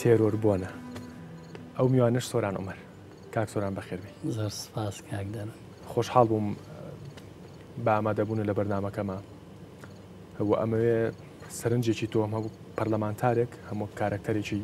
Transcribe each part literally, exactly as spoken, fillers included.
تێرۆربوونە ئەو میوانش سۆران عومەر کاک سۆران بەخێربی زۆر سپاس کاکدەرم خۆشحاڵ بووم بە ئامادەبوون لە بەرنامەکەمە هەبوو ئەمەوێ سەرنجێکی تۆم هەبوو پەرلەمانتارێک هەموو کارکتەرێکی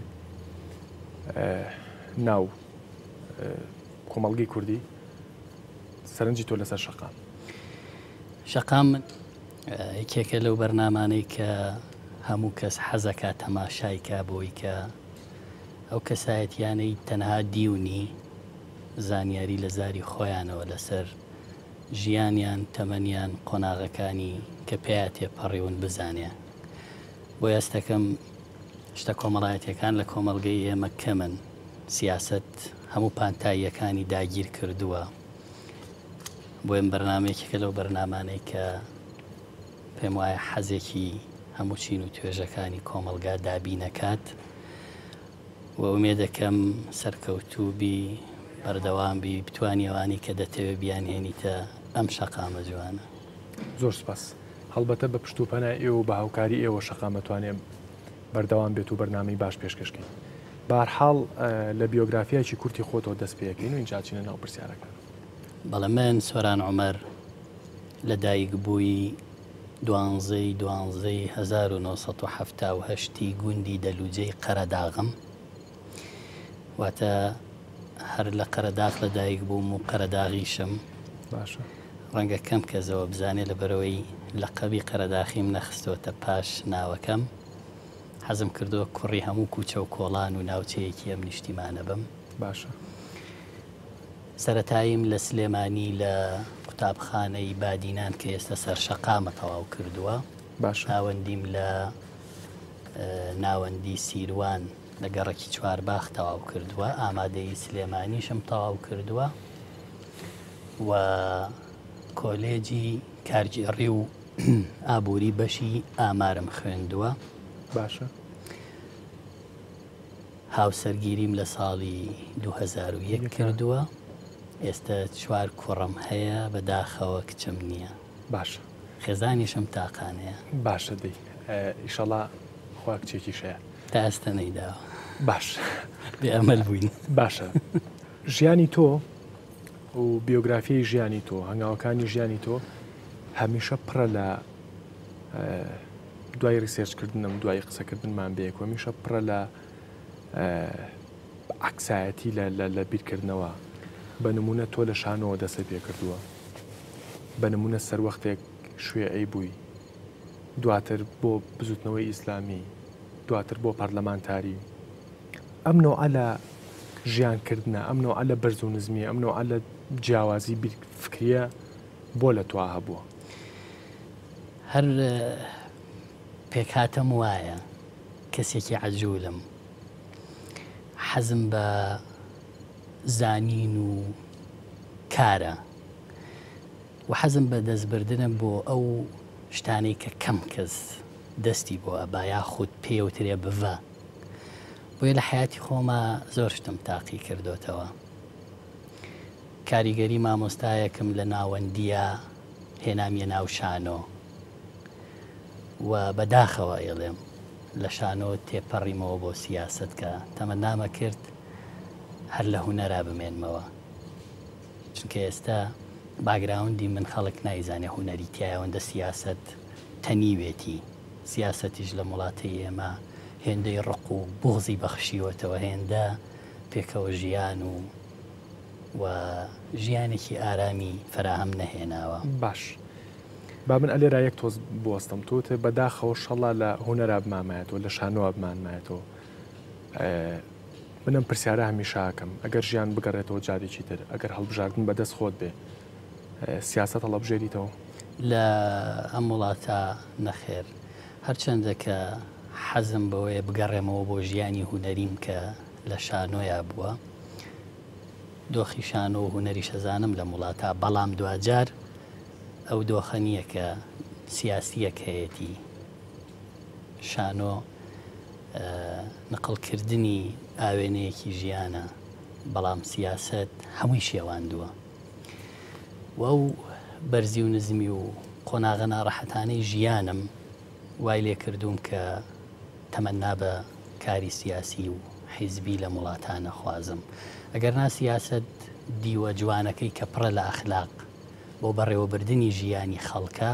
ناو کۆمەڵگەی کوردی سەرنجی تۆ لەسەر شەقام شەقام یەکێکە لەو بەرنامانەی کە هەموو کەس حەزەکە تەماشایکە بۆی کە ئەو کەسایەتیانەی تەنها دیونی زانیاری لە زاری خۆیانەوە لەسەر ژیانیان تەمەنیان قۆناغەکانی کە پێیان تێپەڕیون بزانێ بۆ ئێستەکەم شتە کۆمەڵایەتیەکان لە کۆمەڵگەی ئێمە کەمن سیاست هەموو پانتاییەکانی داگیر کردووە بۆ ئێم بەرنامەیەکێکە لەو بەرنامانەی کە پێم وایە حەزێکی هەموو چین و توێژەکانی کۆمەلگا دابی نەکات و ئومێ دەکەم سەرکەوتووبی بەردەوامبی بتوانی ئەوانی کە دەتەوێت بیانهێنیتە ئەم شەقامە جوانە. زۆر سپاس. هەڵبەتە بە پشتوپەنە ئێوە بە هاوکاری ئێوە شەقامەتوانێ بەردەوام بێت و بەرنامەی باش پێشکەشکەین. بەهەرحاڵ لە بیۆگرافیایکی کورتی خۆتەوە دەست پێەکەین و اینجا چینە ناو پرسیارەکە. بەڵێ من سۆران عومەر لە دایک بووی دوانزەی دوانزەی هەزار و نۆسەد و هەفتا و هەشتی گوندی دەلوجەی قەرەداغم واتە هەر لە قەرەداغ لە دایک بووم و قەرەداغیشم باشە ڕەنگە کەم کەسەوە بزانێ لەبەرەوەی لە قەبی قەرەداخیم نەخستۆتە پاش ناوەکەم حەزم کردووە کوڕی هەموو کوچە و کۆڵان و ناوچەیەکی ئەم نیشتیمانە بم. باشە سەرەتاییم لە سلێمانی لە قوتابخانەی بادینان کە ئێستا سەر شەقامە تەواو کردووە. باش ناوەندیم لە ناوەندی سیروان لە گەڕێکی چوارباخ تەواو کردووە ئامادەی سلێمانیشم تەواو کردووە و کۆلێجی کارگێڕی و ئابووری بەشی ئامارم خوێندووە. باشە هاوسەرگیریم لە ساڵی دوو هەزار و یەک کردووە ئێستا چوار کوڕم هەیە بەداخەوە کچم نییە. باشە خێزانیشم تاقانەیە. باشە دەی ئیشەڵا خوا کچێکی شەیە تا ئێستا نەیداوە. باش بێئەمەل بووین. باشە ژیانی تۆ و بیۆگرافیای ژیانی تۆ هەنگاوەکانی ژیانی تۆ هەمیشە پڕە لە دوای ریسێرچکردنم دوای قسەکردنمان بەیەک هەمیشە پڕە لە عەکسایەتی لە بیرکردنەوە. بە نمونە تۆ لە شانۆوە دەسە پێ کردووە بە نمونە سەروەختێک شوێعەی بووی دواتر بۆ بزوتنەوەی ئیسلامی دواتر بۆ پەرلەمانتاری ئەم نۆعە لە ژیانکردنە ئەم نۆعە لە بەرز و نزمیە ئەم نۆعە لە جیاوازی فکریە بۆ لە تۆ هەبووە. هەر پێکهاتەم وایە کەسێکی عەجوولم حەزم بە زانین و کارە و حەزم بە دەستبردنم بۆ ئەو شتانەی کە کەم کەس دەستی بۆ ئەبا یاخود پێوترێ بڤە بۆیە لە حیاتی خۆمە زۆر شتم تاقی کردوتەوە. کاریگەری مامۆستایەکم لە ناوەندیە هێنامیە ناو شانۆ و بەداخەوە ئێڵێم لە شانۆ تێپەڕیمەوە بۆ سیاست کە تەمەنامە کرد هەر لە هونەرا بمێنمەوە چونکە ئێستا باگراوندی من خەڵک نایزانێ هونەری تایەوەندە سیاست تەنیوێتی سیاسەتیش لە وڵاتی ئێمە هێندەی ڕق و بغزی بەخشیوەتەوە هێندە پێکەوە ژیان و و ژیانێکی ئارامی فراهەم نەهێناوە. باش با من ئەلێرا یەک تۆز بوەستم تۆتە بەداخەوە شەڵا لە هونەرا بمامایەتەوە لە شانۆوە بمانمایەتەوە. منم پرسیارە هەمیشاکەم ئەگەر ژیان بگەڕێتەوە جارێکی تر ئەگەر هەڵبژاردن بەدەست خۆت بێ سیاست هەڵەبژێریتەوە لە ئەم وڵاتە نەخێر هەرچەندە کە حەزم بەوەیە بگەڕێمەوە بۆ ژیانی هونەریم کە لە شانۆیا بووە دۆخی شانۆ و هونەری شەزانم لە وڵاتە بەڵام دوجار ئەو دۆخە نییە کە سیاسیەک هەیەی شانۆ نقلکردنی ئاوێنەیەکی ژیانە بەڵام سیاست هەمووی شێواندووە و ئەو بەرزی و نزمی و قۆناغە ناڕەحەتانەی ژیانم وای لێ کردووم کە تەمەنا بە کاری سیاسی و حیزبی لە وڵاتانە خوازم ئەگەر نا سیاست دیوە جوانەکەی کە پڕە لە ئەخلاق بۆ بەڕێوەبردننی ژیانی خەڵکە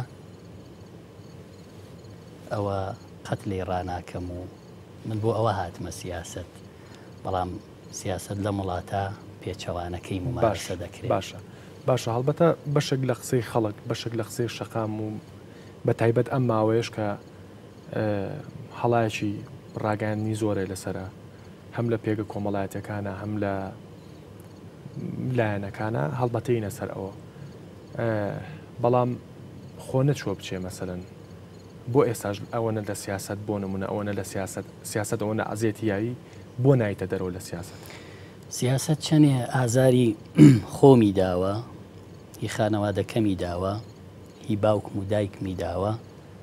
ئەوە قەت لێ ڕناکەم و من بۆ ئەوە هاتمە سیاست بەڵام سیاست لە وڵاتە پێچەوانەکەی ممارسە دەکرێت باشە باشە هەڵبەتە بەشێک لە قسەی خەڵک بەشێک لە قسەی شەقام و بە تایبەت ئەم ماوەیەش کە هەڵایەکی ڕاگەاندنی زۆرە لەسرە هەم لە پێگە کۆمەڵایەتەکانە هەم لە لایەنەکانە هەڵبەتەینە سەر ئەوە بەڵام خۆ نەچوە بچێ مەسەرەن بۆ ئێستاش ئەوەنە لە سیاست بۆ نمونە ئەوەنە لە سیاست سیاست ئەوەنە ئازێتی یایی بۆ نایتە دەرەوە لە سیاست سیاست چەندێ ئازاری خۆمی داوە هی خانەوادەکەمی داوە هی باوکم و دایکمی داوە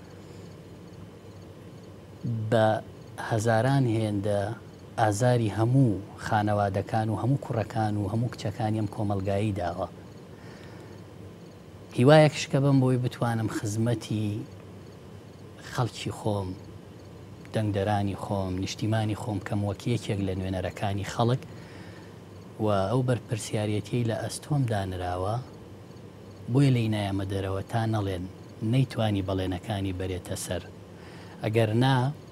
بە هەزاران هێندە ئازاری هەموو خانەوادەکان و هەموو کوڕەکان و هەموو کچەکانی ئەم کۆمەلگایی داوە هیوایەکش کە بم بۆی بتوانم خزمەتی خەڵکی خۆم دەنگدەرانی خۆم نیشتیمانی خۆم کەم وەکیەکێک لە نوێنەرەکانی خەڵک و ئەو بەرپرسیارەتی لە ئەستۆم دانراوە بۆیە لی نایەمە دەرەوە تا نەڵێن نەیتوانی بەڵێنەکانی بەرێتە سەر ئەگەر نا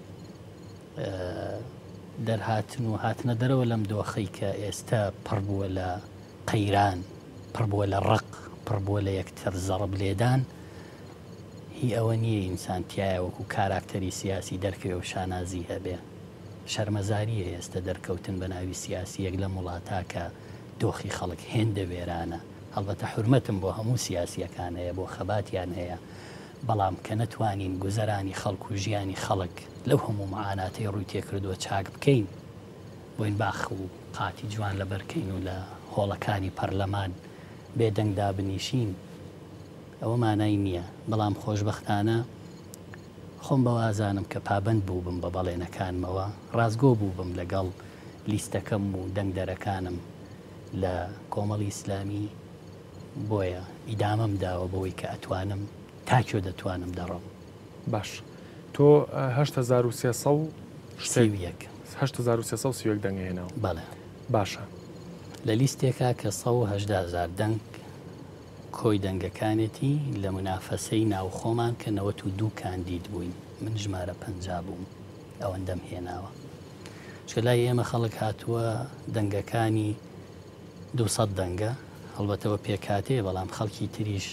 دەرهاتن و هاتنە دەرەوە لەم دۆخەی کە ئێستا پڕ بووە لە قەیران پڕ بووە لە ڕق پڕ بووە لە یەکتر زەڕب لێدان هی ئەوە نییە ئینسانتیایە وەکو کاراکتەری سیاسی دەرکەوێ و شانازی هەبێ شەرمەزاریە ئێستا دەرکەوتن بە ناوی سیاسیەک لە وڵاتە کە دۆخی خەڵک هێندە وێرانە هەڵبەتە حورمەتم بۆ هەموو سیاسیەکان هەیە بۆ خەباتیان هەیە بەڵام کە نەتوانین گوزەرانی خەڵک و ژیانی خەڵک لەو هەموو معاناتەی ڕووی تێکردووە چاک بکەین بۆین باخ و قاتی جوان لەبەرکەین و لە هۆڵەکانی پەرلەمان بێدەنگدا بنیشین ئەوە مانای نییە بەڵام خۆشبەختانە خۆم بەوازانم کە پابند بوو بم بە بەڵێنەکانمەوە ڕازگۆ بوو بم لەگەڵ لیستەکەم و دەنگدەرەکانم لە کۆمەڵی ئیسلامی بۆیە ئیدامەم داوە بەوەی کە ئەتوانم تاکێ دەتوانم دەڕۆم باش تۆ هەشت هەزار و سێسەد و هەشت هەزار و سێسەد و سی و یەک دەنگهێناوە بەڵێ باشە لە لیستێکا کە سەد و هەژدە هەزار دەنگ کۆی دەنگەکانێتی لە منافەسەی ناوخۆمان کە نەوەت و دوو کاندید بووین من ژمارە پەنجا بووم ئەوەندەم هێناوە چکە لای ئێمە خەڵک هاتووە دەنگەکانی دووسەد دەنگە هەڵبەتەوە پێکاتێ بەڵام خەڵکی تریش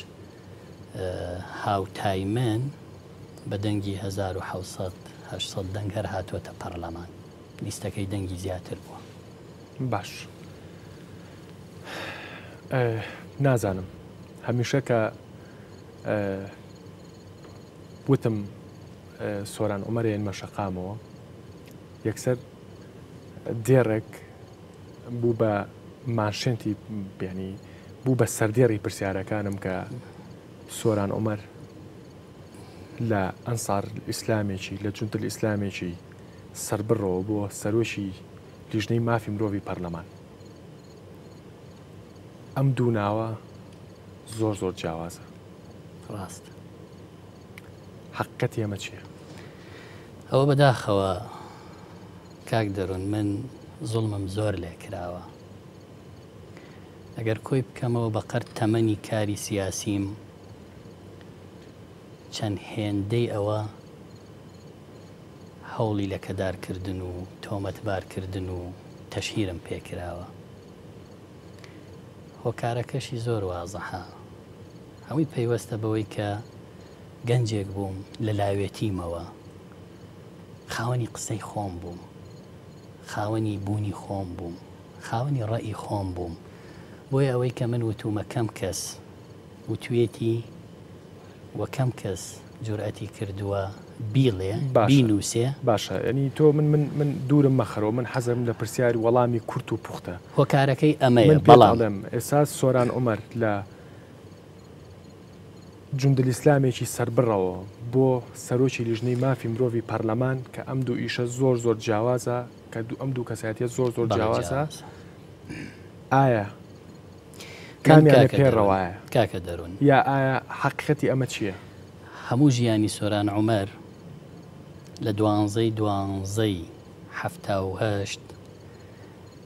هاوتای من بە دەنگی هەزار و حەوسەد هەشسەد دەنگ هەر هاتووەتە پەرلەمان لیستەکەی دەنگی زیاتر بووە باش نازانم هەمیشە کە وتم سۆران عومەرێن مەشەقامەوە یەکسەر دێڕێک بوو بە ماشێنتی بیانی بوو بە سەردێڕی پرسیارەکانم کە سۆران عومەر لە ئەنسار ئیسلامێکی لە جونتل ئیسلامێکی سەربڕەوە بۆ سەرۆشی لیژنەی مافی مرۆڤی پەرلەمان ئەم دوو ناوە زۆر زۆر جیاوازە ڕاست حەقیقەتی ئەمە چییە؟ ئەوە بەداخەوە کاک دەڕون من زوڵمم زۆر لێ کراوە ئەگەر کۆی بکەمەوە بەقەر تەمەنی کاری سیاسیم چەند هێندەی ئەوە هەوڵی لە کەدارکردن و تۆمەتبارکردن و تەشهیرم پێکراوە هۆکارەکەشی زۆر وازەحە هەمووی پەیوەستە بەوەی کە گەنجێک بووم لە لاوێتیمەوە خاوەنی قسەی خۆم بووم خاوەنی بوونی خۆم بووم خاوەنی ڕەئی خۆم بووم بۆیە ئەوەی کە من وتومە کەم کەس وتوێتی وە کەم کەس جورئەتی کردووە بیڵێ بینووسێ باشە ینی تۆ من من من دوورم مەخەرەوە من حەزم لە پرسیاری وەڵامی کورت و پوختە هۆکارەکەی ئەمەیە بەڵام ئێستا سۆران عومەر لە جوندل ئیسلامێکی سەربڕەوە بۆ سەرۆکی لیژنەی مافی مرۆڤی پەرلەمان کە ئەم دوو ئیشە زۆر زۆر جیاوازە کە ئەم دوو کەسایەتیە زۆر زۆر جیاوازە ئایا کامیانە پێڕەوایە کاکە دەڕون یا ئایا حەقیقەتی ئەمە چییە؟ هەموو ژیانی سۆران عومەر لە دوانزەی دوانزەی هەفتا و هەشت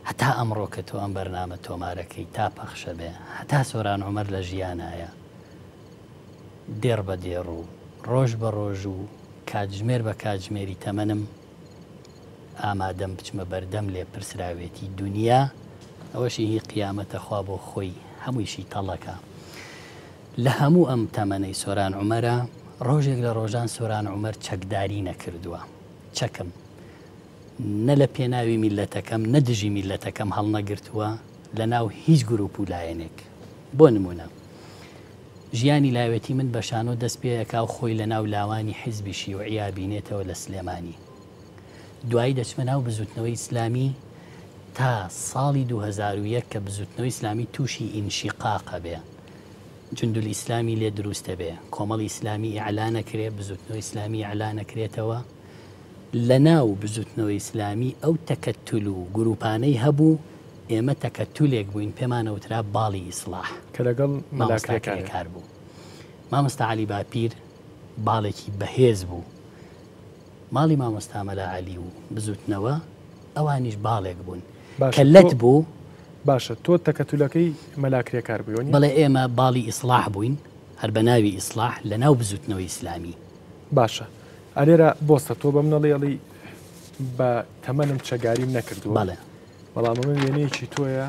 هەتا ئەمڕۆ کە تۆ ئەم بەرنامە تۆمارەکەی تا پەخشە بێ هەتا سۆران عومەر لە ژیانایە دێڕ بە دێڕ و ڕۆژ بە ڕۆژ و کاتژمێر بە کاتژمێری تەمەنم ئامادەم بچمە بەردەم لێ پرسراوێتی دنیا ئەوەشی هی قیامەتە خوا بۆ خۆی هەموویشی تەڵەکە لە هەموو ئەم تەمەنەی سۆران عومەرە ڕۆژێک لە ڕۆژان سۆران عومەر چەکداری نەکردووە چەکم نە لە پێناوی میلەتەکەم نەدژی میلەتەکەم هەڵنەگرتووە لە ناو هیچ گروپ و لایەنێک بۆ نمونە ژیانی لاوێتی من بەشانۆ دەست پێیەکا و خۆی لە ناو لاوانی حیزبی شیوعیا بینێتەوە لە سلێمانی دوایی دەچمە ناو بزوتنەوەی ئیسلامی تا ساڵی دوو هەزار و یەک کە بزوتنەوەی ئیسلامی تووشی ئینشیقاقە بێ جندول ئیسلامی لێ دروستە بێ کۆمەڵی ئیسلامی ئیعلانەکرێ بزوتنەوەی ئیسلامی ئیعلانەکرێتەوە لە ناو بزوتنەوەی ئیسلامی ئەو تەکەتول و گروپانەی هەبوو ئێمە تەکەتولێک بووین پێمانەوترا باڵی ئیسلاح کە لەگەڵ مامۆستاکاری کار بوو مامۆستا عەلی باپیر باڵێکی بەهێز بوو ماڵی مامۆستا مەلا عەلی و بزوتنەوە ئەوانیش باڵێک بوون کە لەت بوو باشە تۆ تەکەتولەکەی مەلاکرێکار بووی بەڵێ ئێمە باڵی ئیسلاح بووین هەر بە ناوی ئیسلاح لە ناو بزوتنەوەی ئیسلامی باشە ئەلێرە بۆستە تۆ بە منەڵێڵی بە تەمەنم چەگاریم نەکردووە بەڵێ بەڵام من وێنەیەکی تۆیە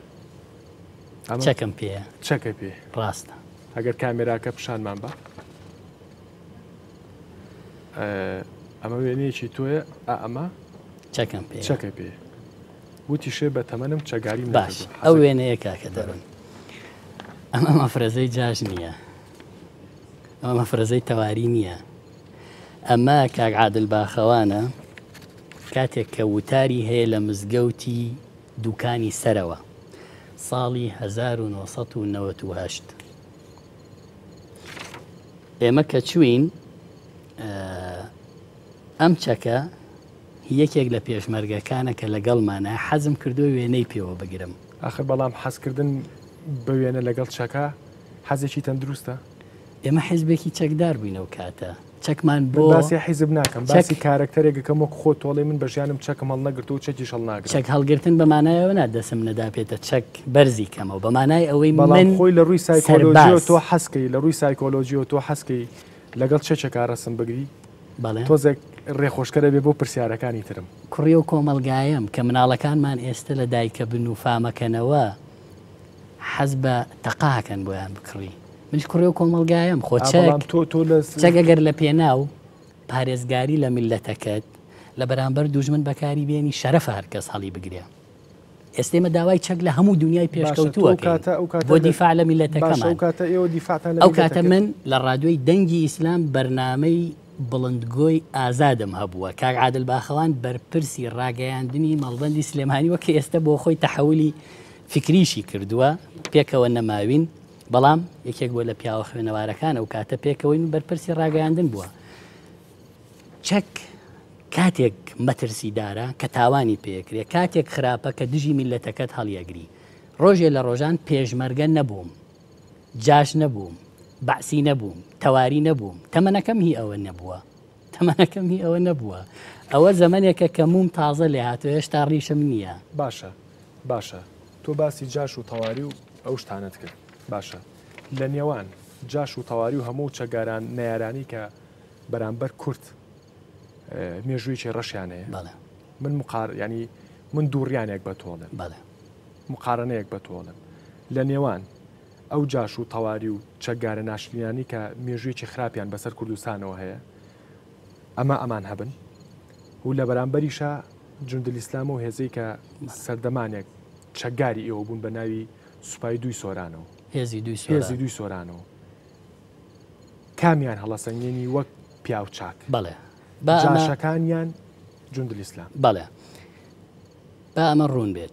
چەکەم پێە چەکە پێ ڕاستە ئەگەر کامێراکە پیشانمان بە ئەمە وێنەیەکی تۆیە ئەمە چەکەم پێ چەکە پێ وتی شێ بە تەمەنم چەگاریم باش ئەو وێنەیە کاکە دەڕن ئەمە مەفرەزەی جاژ نییە ئەمە مەفرەزەی تەواری نییە ئەمە کاک عادل باخەوانە کاتێک کە وتاری هەیە لە مزگەوتی دوکانی سەرەوە ساڵی هەزار و نۆسەد و نەوەت و هەشت ئێمە کە چوین ئەم چەکە یەکێک لە پێشمەرگەکانە کە لەگەڵمانە حەزم کردو وێنەی پێوە بگرم ئاخر بەڵام حەزکردن بە وێنە لەگەڵ چەکە حەزێکی تەندروستە ئێمە حیزبێکی چەکدار بووینەوە کاتە چەکمان بۆ باسی حیزب ناکەم باسی کارکتەرێکەکەم وەک خۆ تۆڵی من بەژیانم چەکم هەڵ نەگرت و چەکی هەڵ ناگرێت چەک هەڵگرتن بەمانایەوە نادەسم نەدا پێێتە چەک بەرزی کەمەوە بەمانای ئەوەی من خۆی لە ڕووی سایکۆلۆژیۆ تۆ حەسکەی لە ڕووی سایکۆلۆژیۆ تۆ حەسکەی لەگەڵ چەکێکا ڕەسم بگری تۆزێک ڕێخۆشکەرە بێ بۆ پرسیارەکانی ترم کوڕی و کۆمەلگایەم کە مناڵەکانمان ئێستا لە دایکە بن و فامەکەنەوە حەز بە تەقاکەن بۆیان بکڕی منش کوڕی و کۆمەلگایەم خۆ چەگەگەر لە پێناو پارێزگاری لە میلەتەکەت لە بەرامبەر دوژمن بەکاری بێنی شەرەفە هەر کەس هەڵی بگرێ ئێستێمە داوای چەک لە هەموو دنیای پێشکەوتووە بۆ دیفاع لە میلەتەکەمان ئەو کاتە من لە ڕادیۆی دەنگی ئیسلام بەرنامەی بڵندگۆی ئازادم هەبووە کاک عادل باخەوان بەرپرسی ڕاگەیاندنی مەڵبەندی سلێمانی وەکە ئێستا بۆ خۆی تەحولی فکریشی کردووە پێکەوە نەماوین بەڵام یەکێک بۆ لە پیاوە خوێنەوارەکان ئەو کاتە پێکەوەی بەرپرسی ڕاگەیاندن بووە چەک کاتێک مەترسیدارە کە تاوانی پێکرێ کاتێک خراپە کە دژی میلەتەکەت هەڵیەگری ڕۆژێ لە ڕۆژان پێشمەرگە نەبووم جاش نەبووم بەعسی نەبووم تەواری نەبووم تەمەنەکەم هی ئەوە نەبووە تەمەنەکەم هی ئەوە نەبووە ئەوە زەمانێکە کە موم تازە لێ هاتووە هێشتا ڕیشم نییە باشە باشە تۆ باسی جاش و تەواری و ئەو شتانت کرد باشە لە نێوان جاش و تەواری و هەموو چەگاران نەیارانی کە بەرامبەر کورت مێژوویی ڕەشیانەیە من مقار ینی من دووڕیانێک بە تۆڵم مقارنەیەک بە تۆڵم لە نێوان ئەو جاش و تەواری و چەکگارە ناشرینانی کە مێژوویی خراپیان بەسەر کوردستانەوە هەیە ئەمە ئەمان هەبن و لە بەرامبەریشە جوندل ئیسلام و هێزەی کە سەردەمانێک چەکگاری ئێوە بوون بە ناوی سوپای دوی سۆرانەوە هێزی دوی سۆرانەوە کامیان هەڵەسەنگێنی وەک پیاو چاک بەڵێ جاشەکانیان جوندل ئیسلام بەڵێ با ئەمە ڕوون بێت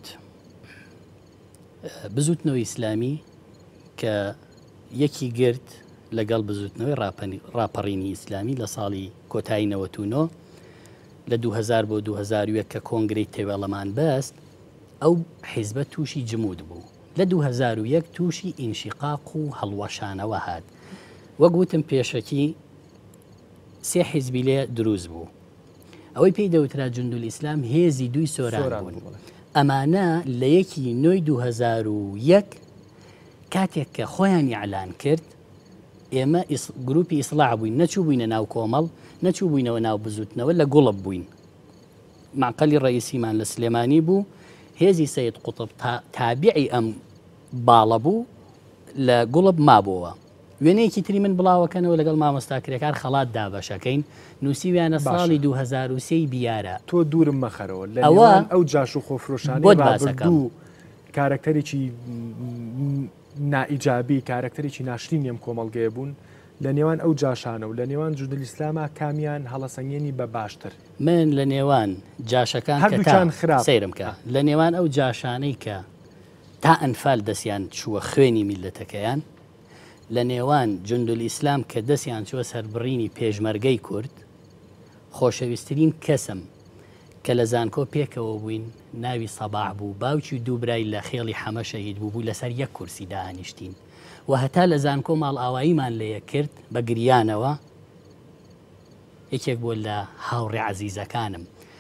بزوتنەوەی ئیسلامی کە یەکی گرت لەگەڵ بزوتنەوەی ڕاپەڕینی ئیسلامی لە ساڵی کۆتایی نەوەت و نۆ لە دوو هەزار بۆ دوو هەزار و یەک کە کۆنگرەی تێوێڵەمان بەست ئەو حیزبە تووشی جمود بوو لە دوو هەزار و یەک تووشی ئینشیقاق و هەڵوەشانەوە هات وەک گوتم پێشەکی سێ حیزبی لێ دروست بوو ئەوەی پێی دەوترا جوندول ئیسلام هێزی دوی سۆران بوون ئەمانە لە یەکی نۆی دوهزار و یەک کاتێک کە خۆیان یعلان کرد ئێمە گروپی ئیسلاح بووین، نەچوو بووینە ناو کۆمەڵ، نەچوو بووینەوە ناو بزوتنەوە، لە گوڵب بووین. معقەلی ڕئیسیمان لە سلێمانی بوو، هێزی سەید قوتب تابعی ئەم باڵە بوو، لە گوڵب مابووەوە. وێنەیەکی تری من بڵاوەکەنەوە لەگەڵ مامۆستاکرێکار خەڵات دابەشەکەین، نووسیویانە ساڵی دوهزار و سێ بیارە. تۆ دوورم مەخەرەوە لە نێوان ئەو جاش و خۆفرۆشانەی ڕابردوو کارکتەرێکی نائیجابی، کارکتەرێکی ناشرین نێم کۆمەڵگەیە بوون لە نێوان ئەو جاشانە و لە نێوان جوندل ئیسلامە کامیان هەڵەسەنگێنی بە باشتر. من لە نێوان جاشەکان هەردووچان خراپ سەیرم کە لە نێوان ئەو جاشانەی کە تا ئەنفال دەستیان چووە خوێنی میلەتەکەیان، لە نێوان جوندل ئیسلام کە دەستیان چووە سەربڕینی پێشمەرگەی کورد، خۆشەویستترین کەسم کە لە زانکۆ پێکەوە بووین ناوی سەباح بوو، باوکی دوو برای لە خێڵی حەمە شەهید بوو بوو لەسەر یەک کورسی داهانیشتین و هەتا لە زانکۆ ماڵ ئاواییمان لێیە کرد بە گریانەوە. یەکێک بۆ لە هاوڕێ عەزیزەکانم،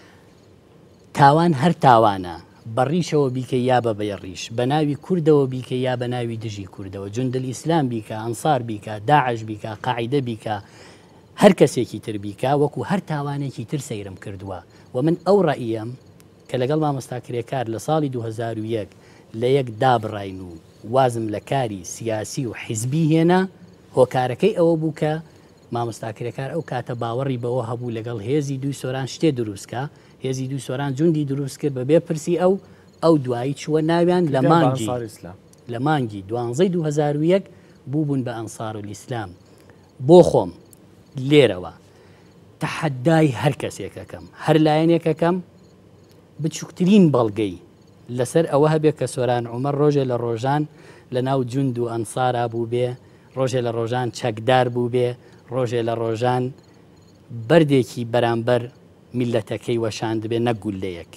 تاوان هەر تاوانە، بەڕیشەوە بیکە یا بە بەیەڕیش، بە ناوی کوردەوە بیکە یا بە ناوی دژی کوردەوە، جوندل ئیسلام بیکە، ئەنسار بیکە، داعش بیکە، قاعیدە بیکە، هەر کەسێکی تر بیکە، وەکو هەر تاوانێکی تر سەیرم کردووە. و من ئەو ڕائیم کە لەگەڵ مامۆستاکرێکار لە ساڵی دوهزار و یەک لە یەک دابڕین و وازم لە کاری سیاسی و حیزبی هێنا، هۆکارەکەی ئەوە بوو کە مامۆستاکرێکار ئەو کاتە باوەڕی بەوە هەبوو لەگەڵ هێزی دوی سۆران شتێ دروستکە، هێزی دوی سۆران جوندی دروست کرد بەبێ پرسی ئەو ئەو دوایی چووە ناویان لە مانگی لە مانگی دوانزەی دوهزار و یەک بوو بوون بە ئەنسار الئیسلام. بۆ خۆم لێرەوە تەحەدای هەر کەسێکەکەم، هەر لایەنێکەکەم بچووکترین بەڵگەی لەسەر ئەوە هەبێت کە سۆران عومەر ڕۆژێ لە ڕۆژان لە ناو جوند و ئەنسارا بوو بێ، ڕۆژێ لە ڕۆژان چەکدار بوو بێ، ڕۆژێ لە ڕۆژان بەردێکی بەرامبەر میلەتەکەی وەشاند بێ، نەک گولەیەک،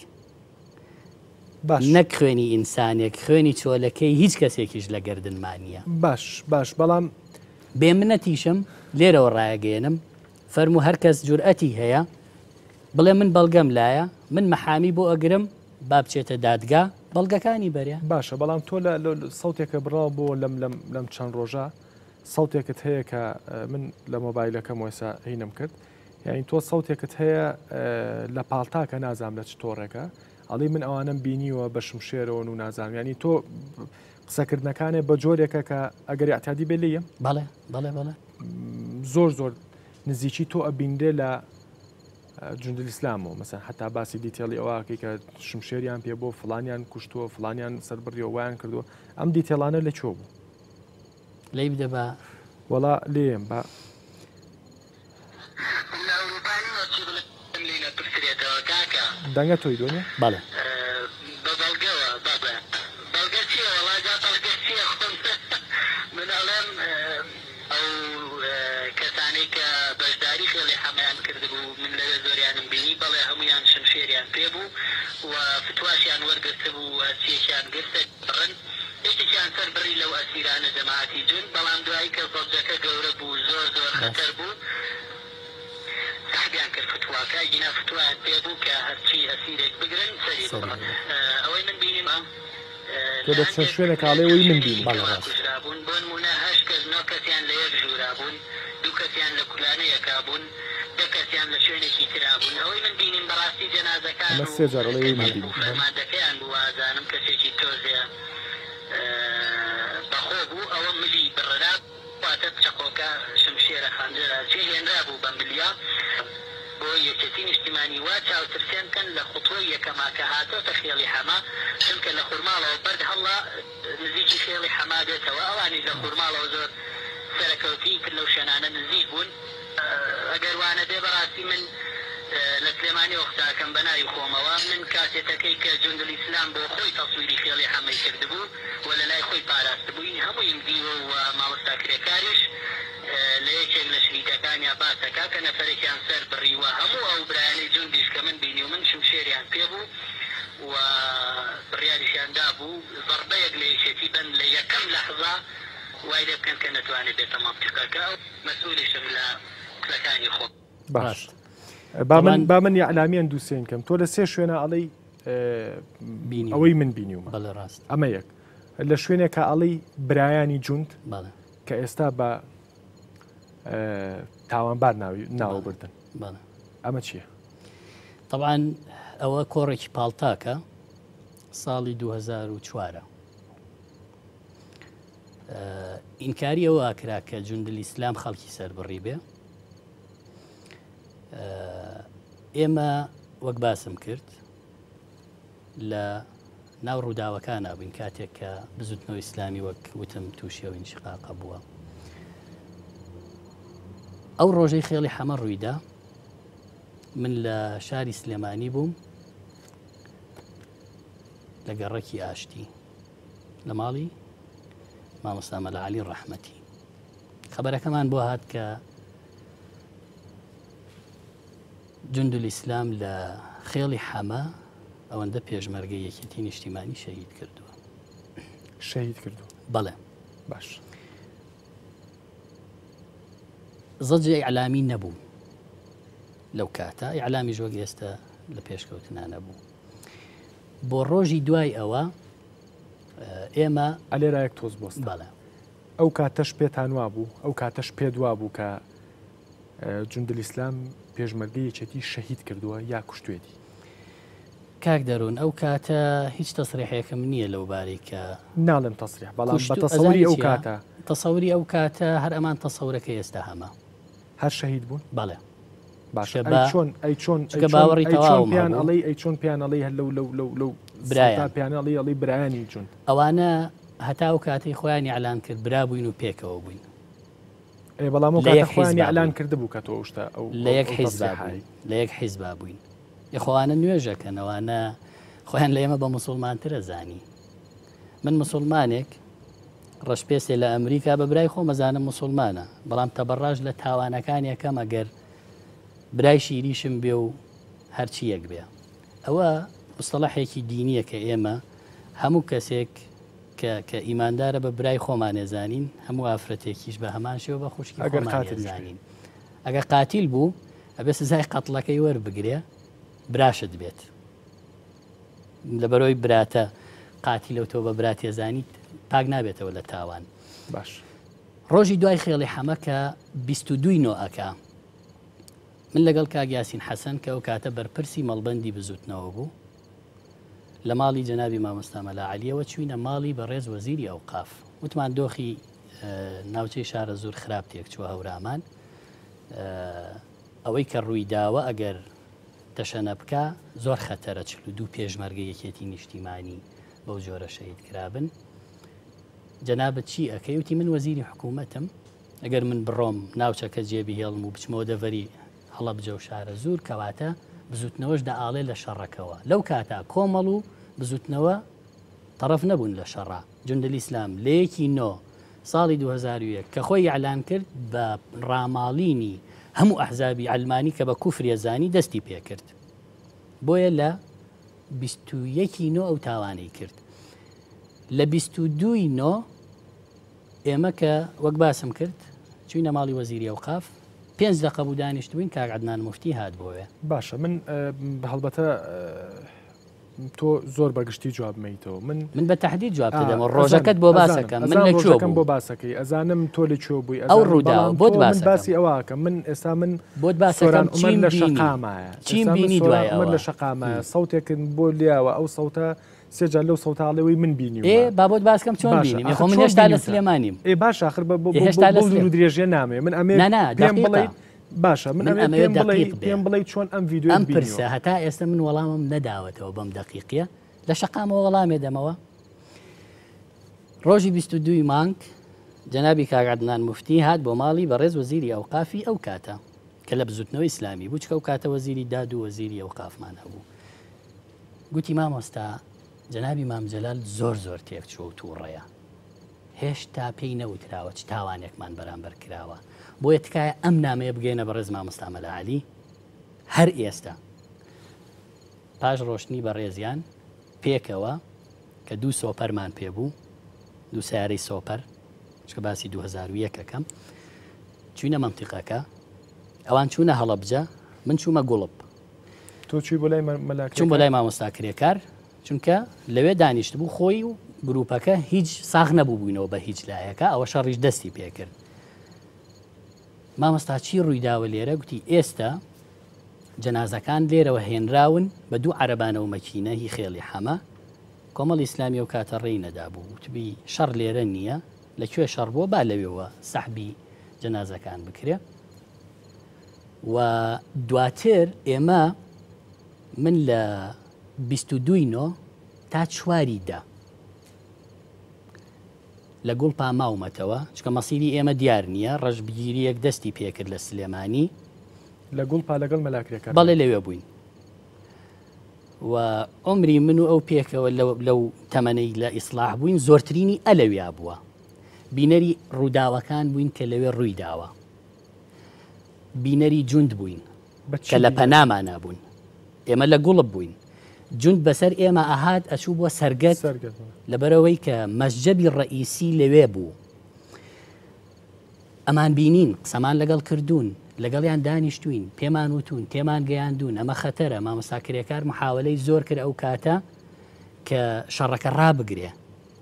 نەک خوێنی ئینسانێک، خوێنی چۆلەکەی هیچ کەسێکیش لە گردنمانیە. باش باش بەڵام بێ منەتیشم لێرەوە ڕایەگەێنم، فەرموو هەر کەس جورئەتی هەیە بڵێ من بەڵگەم لایە، من مەحامی بۆ ئەگرم با بچێتە دادگا بەڵگەکانی بەرێ. باشە، بەڵام تۆ لە سەوتێکە بڕاو بۆ لەم لەم چەند ڕۆژە سەوتێکت هەیە کە من لە مۆبایلەکەم وێسا هینم کرد، یعنی تۆ سەوتێکت هەیە لە پاڵتاکە نازام لە چ تۆڕێکە، ئەڵی من ئەوانم بینیوە بە شمشێرەوە و نازانم، ینی تۆ قسەکردنەکانێ بە جۆرێکە کە ئەگەری ئەتادی بێ لێم بەڵێ بەڵێ بەڵێ زۆر زۆر نزیکی تۆ ئەبیندێ لە جوندل ئیسلامەوە، مەسەن حتا باسی دیتێڵی ئەوواکەی کە شمشێریان پێ بۆ فلانیان کوشتووە، فلانیان سەربڕیەوە وایان کردووە، ئەم دیتێڵانە لە چۆ بوو؟ لی بدە بە وەڵا لێم بە دەنگە تۆی دۆنێ؟ بەڵێ و فتواشیان وەرگرتە بوو و سێکیان گرتە بڕن، هێشتێکیان سەربڕی لەو ئەسیرانە جەماعەتی جون، بەڵام دوایی کە زەوجەکە گەورە بوو زۆر زۆر خەتەر بوو سەحبیان کرد فتواکە، گینا فتوایان پێ بوو کە هەرچی ئەسیرێک بگرن سەری بڕن. ئەوەی من بینیم ئەم تۆ دە چەند شوێنێک ئاڵێەوەی من بینی کوژرابوون، بۆ نمونە هەشت کەس نۆ کەسیان لە یەک ژوورابوون، دوو کەسیان لە کولانەیەکا بوون، دە کەسیان لە شوێنێکی ترابوون. ئەوەی من بینیم بەڕاستی جەنازەکان و فەرماندەکەیان بوو، ئازانم کەسێکی تۆزێ بەخۆ بوو، ئەوە ملی بڕرا واتە چەقۆکە شمشێرە خەنجەرە جێ هێنرا بوو بە ملیا بۆ یەکێتی نیشتیمانی وا چاوترسێن کەن لە خوتوەی یەکەما کە هاتۆتە خێڵی حەما، چونکە لە خوورماڵەوە بەرد هەڵا نزیکی خێڵی حەما دێتەوە، ئەوانی لە خوورماڵەوە زۆر سەرکەوتی کرد لەو شوێنانە نزیک بوون. ئەگەر وانە بێ بەڕاستی من لە سلێمانی وەختاکەم بە ناوی خۆمەوە، من کاتێتەکەی کە جوندل ئیسلام بۆ خۆی تەسویری خێڵی حەمەی کردبوو و لە لای خۆی پاراست بووین، هەموویم دیوە و مامۆستاکرێکاریش لە یەکێک لە شریکەکان یا باسەکە کە نەفەرێکیان سەر بڕیوە، هەموو ئەو برایانەی جوندیش کە من بینی و من شمشێریان پێ بوو و بڕیاریشیاندا بوو زەربەیەک لە یەکێتی بەند لە یەکەم لەحظە وای لێ بکەن کە نەتوانێت بێتە مەنتیقەکە و مەسئولیشم لە قسەکانی خۆ. باش با من با من یعلامیان دووسێن کەم، تۆ لە سێ شوێنە ئەڵەی ئەوەی من بینیومە بەڵێ ڕاست ئەمە یەک لە شوێنێک کە ئەڵی برایانی جوند بەڵێ کە ئێستا بە تاوانبار ناوە بردن بەڵێ ئەمە چییە؟ طبعاً ئەوە کۆڕێکی پاڵتاکە ساڵی دوو هەزار و چوارە ئینکاری ئەوە ئاکرا کە جوندل ئیسلام خەڵکی سەر بڕی بێ ئێمە وەک باسم کرد لە ناو ڕووداوەکان نابووین کاتێک کە بزوتنەوە ئیسلامی وەک وتم تووشیەوە ئینشقاقە بووە ئەو ڕۆژەی خێڵی حەمە ڕوویدا من لە شاری سلێمانی بووم لە گەڕێکی ئاشتی لە ماڵی مامۆستا مەلا عەلی ڕەحمەتی خەبەرەکەمان بۆ هات کە جوندول ئیسلام لە خێڵی حەمە ئەوەندە پێشمەرگەی یەکێتی نیشتیمانی شەهید کردووە شەهید کردو بەڵێ باش زەجێ ئیعلامی نەبوو لەو کاتە ئیعلامی ژوەک ئێستا لە پێشکەوتنا نەبوو بۆ ڕۆژی دوای ئەوە ئێمە ئەلێرایەک تۆز بۆست بەڵێ ئەو کاتەش پێتان وا بوو ئەو کاتەش پێ دوا بوو کە جوندل ئیسلام پێشمەرگەی یەکێتی شەهید کردووە یا کوشتوێتی کاک دەروون ئەو کاتە هیچ تەسریحێکم نییە لەو بارەی کە ناڵم تەسریح بەڵام بە تەسەوری ئەو کاتە تەسەوری ئەو کاتە هەر ئەمان تەسەورەکە ئێستا هەمە هەر شەهید بوون بەڵێ باشە چۆن ئەی چۆن باوەڕی پیان ئەڵی ئەی چۆن پیان ئەڵی هەر لەو لەو لەو لەو پیان ئەڵی ئەڵی برایانی جوون ئەوانە هەتا ئەو کاتەی خۆیانی ئەعلان کرد برا بووین و پێکەوە بووین بەڵام و کاتە خۆیانی ئەعلان کرده بوو کە تۆ شتە ئەو لە یەک حیزب لە یەک حیزب بووین یخۆوانە نوێژەکەنەوانە خۆیان لە ئێمە بە موسڵمانترە زانی من موسڵمانێک ڕەشپێسێ لە ئەمریکا بە برای خۆ مەزانم موسڵمانە بەڵام تەبەڕاژ لە تاوانەکان یەکەم ئەگەر برای شیریشم بێ و هەرچی یەک بێ ئەوە مستەڵەحێکی دینیە کە ئێمە هەموو کەسێک کە ئیماندارە بە برای خۆمانێزانین هەموو ئافرەتێکیش بە هەمان شێوە بە خوشکی خۆمانێزانین ئەگەر قاتیل بوو ئەبێ سزای قەتڵەکەی وەربگرێ براشت بێت لەبەرەوەی براتە قاتی لەو تۆ بە براتێزانیت پاک نابێتەوە لە تاوان باش ڕۆژی دوای خێڵی حەمە کە بیست و دوو نۆئەکە من لەگەڵ کاک یاسین حەسەن کە ئەو کاتە بەرپرسی مەڵبەندی بزوتنەوە بوو لە ماڵی جەنابی مامۆستا مەلا عەلیەوە چوینە ماڵی بەڕێز وەزیری ئەوقاف وتمان دۆخی ناوچەی شارە زۆر خراپ تێک چوە هەورامان ئەوەی کە ڕووی داوە ئەگەر تەشەنە بکە زۆر خەتەرە چل و دوو پێشمەرگە یەکێتی نیشتیمانی بەو جۆرە شەهید کرابن جەنابەت چی ئەەکەی وتی من وەزیری حکوومەتم ئەگەر من بڕۆم ناوچەکە جێبی هێڵم و بچمەوە دەڤەری هەڵە بجە و شارە زوور کەواتە بزوتنەوەش دەئاڵێ لە شەڕەکەەوە لەو کاتە کۆمەڵ و بزوتنەوە تەرەف نەبوون لە شەڕا جوندل ئیسلام لە یەکی نۆ ساڵی دوو هەزار و یەک کە خۆی ئیعلان کرد بە ڕاماڵینی هەموو ئەحزابی عەلمانی کە بە کوفرێ زانی دەستی پێکرد بۆیە لە بیست و یەکی نۆ ئەو تاوانەی کرد لە بیست و دووی نۆ ئێمە کە وەک باسم کرد چوینە ماڵی وەزیری ئەوقاف پێنج دقە بوو دانیشتبووین کاک عەدنان موفتی هات بۆیە باشە من هەڵبەتە تۆ زۆر بەگشتی جواب مەیتەوە من من بە تەحدید جواب دەدەم ڕۆژەکەت بۆ باسەکەم من لەکوێم بۆ باسەکەی ئەزانم تۆ لەکوێ بووی ئەو ڕوودا بۆت باسی ئەوواکە من ئێستا من بۆت باسەکەم چیم لە شقامایە چیم بینی دوای ئەوە لە شقامایە سەوتێکن بۆ لیاوە ئەو سەوتە سێجار لەو سەوتاڵەوەی من بینی ئێ بابۆت باسکەم چۆن بینیم خۆ من هێشتا لە سلێمانیم ئێ باش آخر بە هێشتا لە درێژێ نامێ من ئەمێ پێم بڵێ باشە من ئەمە پێم بڵێ چۆن ئەم ڤیدیۆ ئەم پرسە هەتا ئێستا من وەڵامم نەداوەتەوە بەم دەقیقیە لە شەقامەوە وەڵامێ دەمەوە ڕۆژی بیست و دووی مانگ جەنابی کاک عەدنان موفتی هات بۆ ماڵی بەڕێز وەزیری ئەوقافی ئەو کاتە کە لە بزوتنەوەی ئیسلامی بوو چکە ئەو کاتە وەزیری داد و وەزیری ئەوقافمان هەبوو گوتی مامۆستا جەنابی مام جەلال زۆر زۆر تێکچووە و تووڕەیە هێشتا پێی نەوتراوە چ تاوانێکمان بەرامبەر کراوە بۆیە تکایە ئەم نامەیە بگەینە بەڕێز مامۆستا مەلا عەلی هەر ئێستا پاش ڕۆشتنی بەڕێزیان پێکەوە کە دوو سۆپەرمان پێبوو دوو سیارەی سۆپەر چکە باسی دوو هەزار و یەکەکەم چوینە مەنتیقەکە ئەوان چوونە هەڵەبجە من چوومە گوڵب تۆ چی بۆ لای مەلاک چون بۆ لای مامۆستاکرێکار چونکە لەوێ دانیشت بوو خۆی و گروپەکە هیچ ساغ نەبوو بووینەوە بە هیچ لایەکە ئەوە شەڕیش دەستی پێکرد. مامۆستا چی ڕوویداوە لێرە گوتی ئێستا جەنازەکان لێرەوە هێنراون بە دوو عەرەبانە و مەکینە هی خێڵی حەمە. کۆمەڵ ئیسلامی و کاتە ڕێی نەدابوو وتبی شەڕ لێرە نییە لەکوێ شەڕ بووە با لەوێەوە سەحبی جەنازەکان بکرێ. و دواتر ئێمە من لە بیست و دوی نۆ تا چواری دا لە گوڵپا ماومەتەوە چکە مەسیری ئێمە دیار نییە ڕەشبگیریەک دەستی پێکرد لە سلێمانی لە گوڵپا لەگەڵ مەلاکرێکار بەڵێ لەوێ بووین و عمری من و ئەو پێکەوە لەو تەمەنەی لە ئیسلاح بووین زۆرترینی ئەلەویا بووە بینەری ڕووداوەکان بووین کە لەوێ ڕووی داوە بینەری جوند بووین کە لە پەنامان نابوون ئێمە لە گوڵب بووین جوند بەسەر ئێمە ئاهات ئەچوو بۆ سەرگەت لەبەرەوەی کە مەسجەبی ڕئیسی لەوێ بوو ئەمان بینین قسەمان لەگەڵ کردوون لەگەڵیان دانیشتوین پێمان وتون تێمان گەیاندون ئەمە خەتەرە مامۆستاکرێکار محاولەی زۆر کرد ئەو کاتە کە شەڕەکە ڕابگرێ.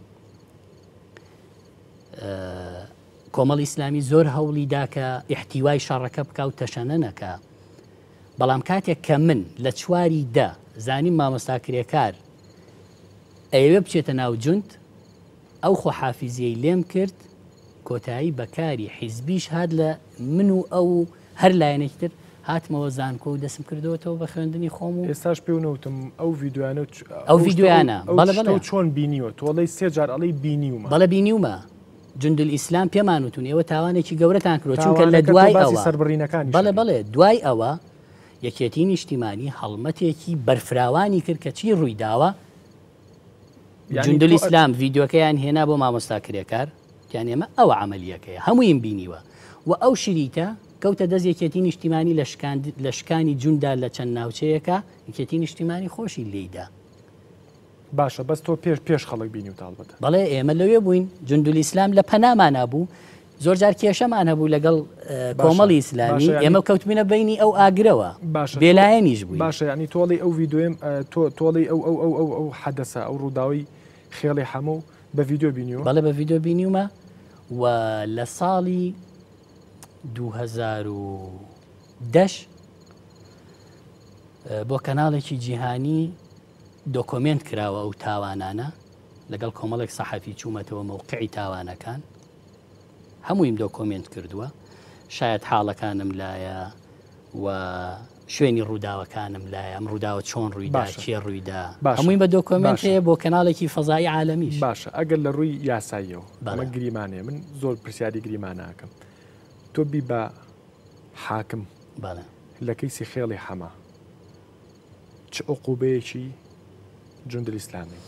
کۆمەڵ ئیسلامی زۆر هەوڵیدا کە ئیحتیوای شەڕەکە بکە و تەشەنە نەکە بەڵام کاتێک کە من لە چواری دا زانیم مامۆستاکرێکار ئەوێ بچێتە ناو جوند ئەو خۆحافیزیەی لێم کرد کۆتایی بەکاری حیزبیش هات لە من و ئەو هەر لایەنێکی تر هاتمەوە زانکۆ و دەسم کردەوەتەوە بە خوێندنی خۆم و ئێستاش پێ نەوتم ئەو ڤیددیوانە ئەو ڤیددیوانە بەڵێ بەڵێ چۆن بینیوە تۆڵی سێ جار ئەڵی بینیومە بەڵێ بینیومە جوندول ئیسلام پێمان وتون ئێوە تاوانێکی گەورەتان کردوە چونکە لە دوای ئەوە سەربڕینەکانی بەڵێ بەڵێ دوای ئەوە یەکێتی نیشتیمانی هەڵمەتێکی بەرفراوانی کرد کە چی ڕووی داوە جوندول ئیسلام ڤیددیۆکەیان هێنا بۆ مامۆستاکرێکار کیان ئێمە ئەوە عملیەکەیە هەموویم بینیوە و ئەو شریتە کەوتە دەست یەکێتی نیشتیمانی لە شکانی جوندا لە چەند ناوچەیەەکە یەکێتی نیشتیمانی خۆشی لێیدا باشە بەس تۆ پێش پێش خەڵک بینی و تاڵبەتە بەڵێ ئێمە لەوێ بووین جوندول ئیسلام لە پەنامان نبوو زۆر جار کێشەمان هەبوو لەگەڵ کۆمەڵی ئیسلامی ئێمە کەوتبینە بینی ئەو ئاگرەوە بێلایەنیش بووی باشە ینی تۆڵی ئەو ڤیددیۆم تۆڵی ئەو ئەو ئەو ئەو ئەو حەدەسە ئەو ڕووداوی خێڵی هەموو بە ڤیددیۆ بینیوە بەڵێ بە ڤیددیۆ بینیومە و لە ساڵی دوو هەزار و دەش بۆ کەناڵێکی جیهانی دۆکۆمنت کراوە ئەو تاوانانە لەگەڵ کۆمەڵێک سەحەفی چوومەتەوە موقعی تاوانەکان هەموویم دۆکۆمنت کردووە شاید حاڵەکانم لایە و شوێنی ڕووداوەکانم لایە ئەم ڕووداوە چۆن ڕوویدا چێ ڕوویدا هەمووی بە دۆکۆمنت هەیە بۆ کەناڵێکی فەزای عالەمیش باشە ئەگەر لە ڕووی یاساییەوە ئەمە گریمانەیە من زۆر پرسیاری گریماناکەم تۆ بی بە حاکم بەڵێ لە کەیسی خێڵی حەما چ عقوبەیەکی جوندول ئیسلامی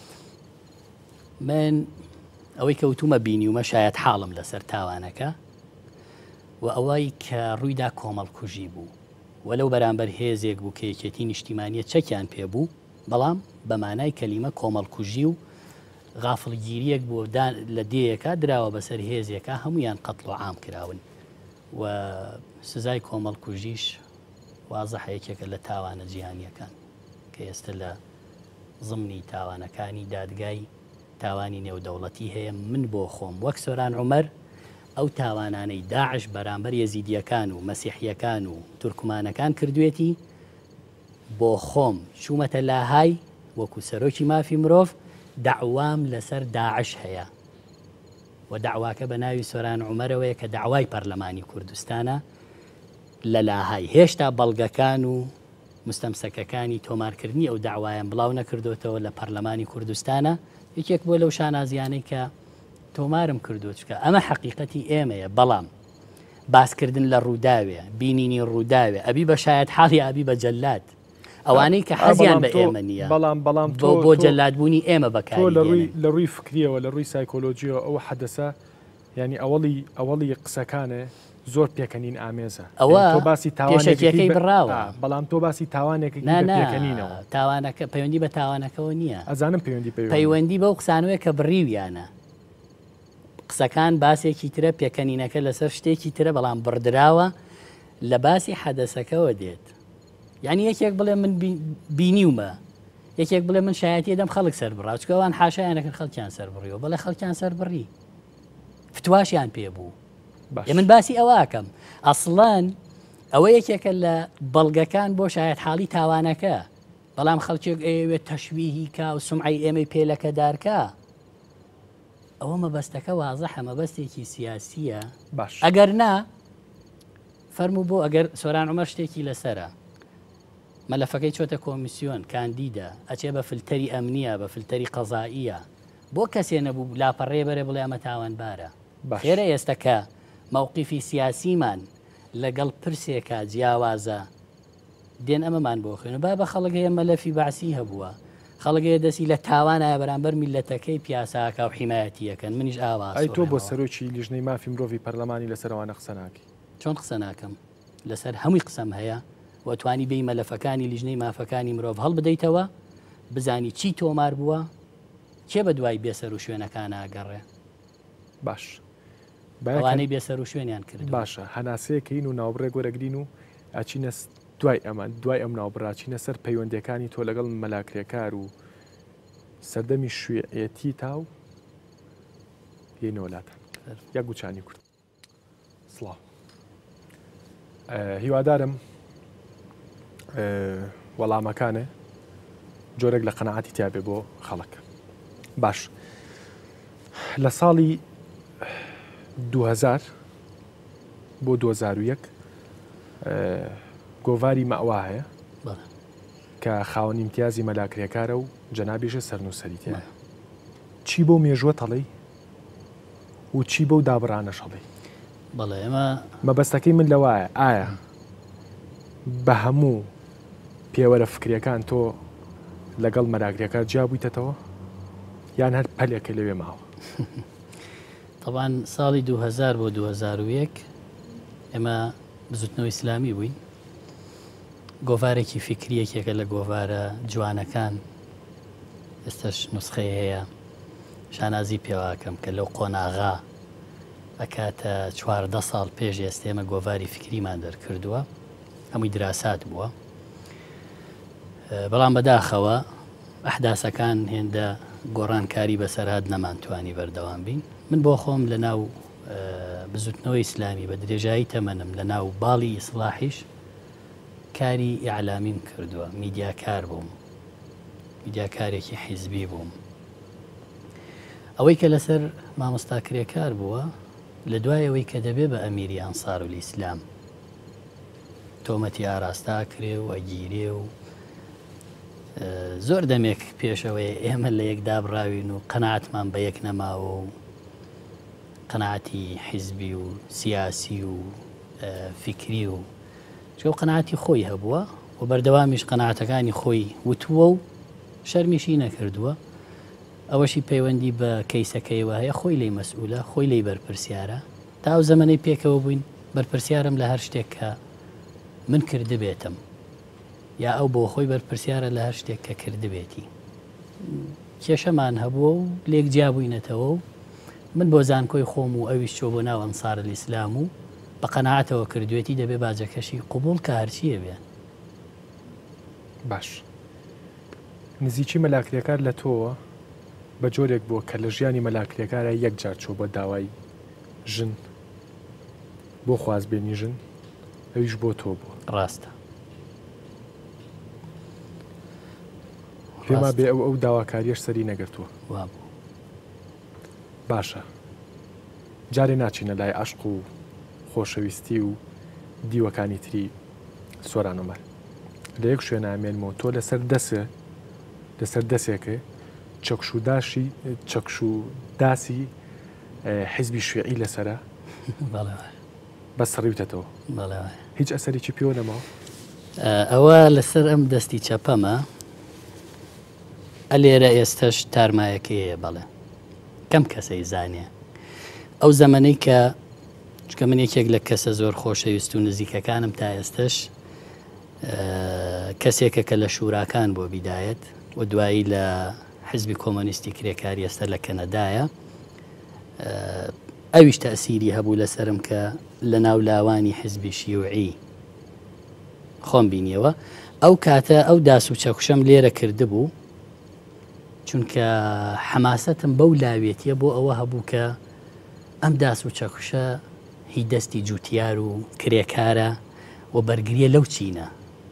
من ئەوەی کەوتومە بینیومە شاید حاڵم لەسەر تاوانەکە و ئەوەی کە ڕوویدا کۆمەڵکوژی بوو وەلەو بەرامبەر هێزێک بوو کە یەکێتی نیشتیمانیە چەکیان پێبوو بەڵام بەمانای کەلیمە کۆمەڵکوژی و غافڵگیریەک بۆ لە دێیەکە دراوە بەسەر هێزیەکە هەمویان قەتڵ و عام کراون و سزای کۆمەڵکوژیش وازە یەکێکە لە تاوانە جیهانیەکان کە ئێستا لە زمنی تاوانەکانی دادگای تاوانی نێودەوڵەتی هەیە من بۆ خۆم وەک سۆران عومەر ئەو تاوانانەی داعش بەرامبەر یەزیدیەکان و مەسیحیەکان و تورکمانەکان کردوێتی بۆ خۆم چوومەتە لاهای وەکو سەرۆکی مافی مرۆڤ داعوام لەسەر داعش هەیە و داواکە بە ناوی سۆران عومەرەوەیە کە داوای پەرلەمانی کوردستانە لە لاهای هێشتا بەڵگەکان و مستەمسەکەکانی تۆمارکردنی ئەو داوایان بڵاو نەکردوێتەوە لە پەرلەمانی کوردستانە یەکێک بۆ لەو شانازیانەی کە تۆمارم کردو چکە ئەمە حەقیقەتی ئێمەیە بەڵام باسکردن لە ڕووداوێ بینینی ڕووداوێ ئەبی بە شاید حاڵی ئەبی بە جەلات ئەوانەی کە حەزیان بە ئێمە نییە بەڵام بەڵام بۆ بۆ جەلاتبوونی ئێمە بەکار لە ڕووی فکریەوە لە ڕووی سایکۆلۆژیەوە ئەو حەدەسە ینی ئەوڵی ئەوڵی قسەکانە زۆر پێکەنین ئامێزە ئەوە تۆ باسی تاوانێکی بڕاوە بەڵام تۆ باسی تاوانێکی پێکەنینەوە تاوانەکە پەیوەندی بە تاوانەکەەوە نییە ئەزانم پەیوەندی پەیوەندی بەو قسانوێ کە بڕیویانە قسەکان باسێکی ترە پێکەنینەکە لەسەر شتێکی ترە بەڵام بڕدراوە لە باسی حەدەسەکەەوە دێت یعنی یەکێک بڵێ من بینیومە یەکێک بڵێ من شایەتی دەم خەڵک سەر بڕا چکەوان حاشایانەکە خەڵکیان سەر بڕیەوە بەڵێ خەڵکیان سەر بڕی فتواشیان پێ بوو من باسی ئەوەکەم ئەسڵەن ئەوە یەکێکە لە بەڵگەکان بۆ شایەت حاڵی تاوانەکە بەڵام خەڵکێک ئەوێت تەشویهی کا و سمعی ئێمەی پێلەکە دارکە ئەوە مەبەستەکە وازەحە مەبەستێکی سیاسیە باش ئەگەر نا فەرموو بۆ ئەگەر سۆران عومەر شتێکی لەسرە مەلەفەکەی چۆتە کۆمیسیۆن کاندیدا ئەچێ بە فلتەری ئەمنیە بە فلتەری قەزائیە بۆ کەسێ نەبوو لاپەڕێ بەرێ بڵێ ئەمە تاوانبارە خێرە ئێستا کە مووقیفی سیاسیمان لەگەڵ پرسێکە جیاوازە دێن ئەمەمان بۆ خوێن با بە خەڵک هەیە مەلەفی باسی هەبووە خەڵگەیە دەستی لە تاوانایە بەرامبەر میلەتەکەی پیاساکە و حیمایەتیەکەن منیش ئاوا ئەی تۆ بۆ سەرۆکی لیژنەی مافی مرۆڤی پەرلەمانی لەسەرەوانە قسە ناکەی چۆن قسە ناکەم لەسەر هەمووی قسەم هەیە وەتوانی بێی مەلەفەکانی لیژنەی مافەکانی مرۆڤ هەڵ بدەیتەوە بزانی چی تۆمار بووە کێ بە دوای بێسەر و شوێنەکان ئاگەڕێ باش بەوانەی بێسەر و شوێنیان کرد باشە هەناسەیەکەین و ناوبڕێ گۆرەگرین و ئاچینە دوای ئەمان دوای ئەم ناوبڕاچینە سەر پەیوەندەکانی تۆ لەگەڵ مەلاکرێکار و سەردەمی شوێتی تاو یەنەوەلاتە یا گوچانی کورد سڵاو هیوادارم وەڵامەکانە جۆرێک لە قەنەعەتی تیابێ بۆ خەڵک باش لە ساڵی دوهزار بۆ دوو هەزار و یەک گۆڤاری مەوا هەیە کە خاوەن ئیمتیازی مەلاکرێکارە و جەنابیشە سەرنووسەریتە چی بۆ مێژووە تەڵی و چی بەو دابڕانە شەڵی بەڵێ ئێمە مەبەستەکەی من لەوایە ئایا بە هەموو پێوەرە فکریەکان تۆ لەگەڵ مەلاکرێکار جیا بوویتەوە یان هەر پەلێکە لەوێ ماوە طبعاً ساڵی دوهزار بۆ دوو هەزار و یەک ئێمە بزوتنەوەی ئیسلامی بووین گۆڤارێکی فکریەکێکە لە گۆڤارە جوانەکان ئێستش نوسخەی هەیە شانازی پێواکەم کە لەو قۆناغا ئەکاتە چواردە ساڵ پێش ئێستێمە گۆڤاری فکریمان دەرکردووە هەمووی دراسات بووە بەڵام بەداخەوە ئەحداسەکان هێندە گۆڕانکاری بەسەرهات نەمانتوانی بەردەوام بین من بۆ خۆم لە ناو بزوتنەوەی ئیسلامی بە درێژایی تەمەنم لە ناو باڵی ئیسلاحیش کاری ئیعلامیم کردووە میدیاکار بووم میدیاکارێکی حیزبی بووم ئەوەی کە لەسەر مامۆستاکرێکار بووە لە دوایەوەی کە دەبێ بە ئەمیری ئەنسار الئیسلام تۆمەتی ئاڕاستا کرێ و ئەگیرێ و زۆر دەمێک پێشەوەی ئێمە لە یەکدا بڕاوین و قەناعەتمان بە یەک نەماوە و قەناعەتی حیزبی و سیاسی و فکری و چۆ قەناعەتی خۆی هەبووە و بەردەوامیش قەناعەتەکانی خۆی وتووە و شەرمیشی نەکردووە ئەوەشی پەیوەندی بە کەیسەکەیەوە هەیە خۆی لی مەسئولە خۆی لی بەرپرسیارە تا ئەو زەمەنەی پێکەوە بووین بەرپرسیارم لە هەر شتێک کە من کردبێتم یا ئەو بۆ خۆی بەرپرسیارە لە هەر شتێک کە کردبێتی کێشەمان هەبووە و لێک جیابووینەتەوە و من بۆ زانکۆی خۆم و ئەویش چۆ بۆ ناو ئەنسار الئیسلام و بە قەناعەتەوە کردوێتی دەبێ باجەکەشی قوبوڵ کە هەرچیە بێ باش نزیکی مەلاکرێکار لە تۆوە بە جۆرێک بووە کە لە ژیانی مەلاکرێکارە یەک جار چۆ بۆ داوای ژن بۆ خوازبێنی ژن ئەویش بۆ تۆ بووە ڕاستە پێما بێ ئەو ئەو داواکاریەش سەری نەگرتووە وا بوو باشە جارێ ناچینە لای عاشق و خۆشەویستی و دیوەکانی تری سۆران عومەر لە یەک شوێنە ئەمێنمەوە تۆ لەسەر دەسێ لەسەر دەسێکە چەکشوداشی چەکش و داسی حیزبی شوێعی لەسرە بە سڕیوتەتەوە هیچ ئەسەرێکی پێوە نەماوە ئەوە لەسەر ئەم دەستی چەپەمە ئەلێرە ئێستش تارمایەکەیە بەڵێ کەم کەسەی زانێ ئەو زەمانەی کە چکە من یەکێک لە کەسە زۆر خۆشەویست و نزیکەکانم تا ئێستش کەسێکە کە لە شوراکان بۆ بیدایەت و دوایی لە حزبی کۆمۆنیستی کرێکاری ئێستا لە کەنەدایە ئەویش تەئسیری هەبوو لەسرم کە لە ناو لاوانی حزبی شیوعی خۆم بینیەوە ئەو کاتە ئەو داس و چەکوشەم لێرە کردبوو چونکە حەماسەتم بەو لاوێتیە بۆ ئەوە هەبوو کە ئەم داس و چەکوشە هی دەستی جوتیار و کرێکارە و بەرگریە لەو چینە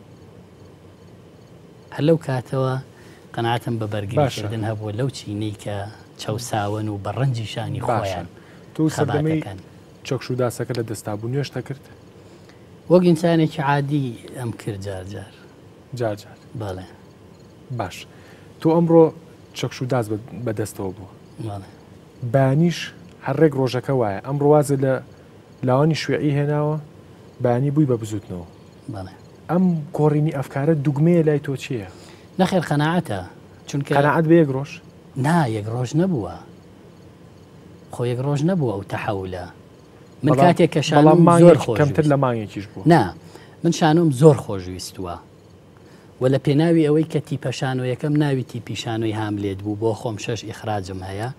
هەر لەو کاتەوە قەناعەتم بە بەرگریکردن هەبووە لەو چینەی کە چەوساون و بەڕەنجی شانی خۆیان تو سەردەمەی چەکش و داسەکە لە دەستابوو نوێشتە کرد وەک ئینسانێکی عادی ئەم کرد جار جار جار جار بەڵێ باش تۆ ئەمڕۆ چەکش و داس بەدەستەوە بووە بەیانیش هەرڕێک ڕۆژەکە وایە ئەم ڕوازە لە لاوانی شوێعی هێناوە بەیانی بووی بە بزوتنەوە ئەم کۆڕینی ئەفکارە دوگمەیە لای تۆ چییە؟ نەخێر قەناعەتە چونکە قەناعەت بە یەک ڕۆژ؟ نا یەک ڕۆژ نەبووە خۆ یەک ڕۆژ نەبووە ئەو تەحەولە من کاتێک کە شانۆم زۆر خۆش کەمتر لە مانگێکیش بوو نا من شانۆم زۆر خۆشویستووە و لە پێناوی ئەوەی کە تیپەشانۆیەکەم ناوی تیپیشانۆی هاملێت بوو بۆ خۆم شەش ئیخراجم هەیە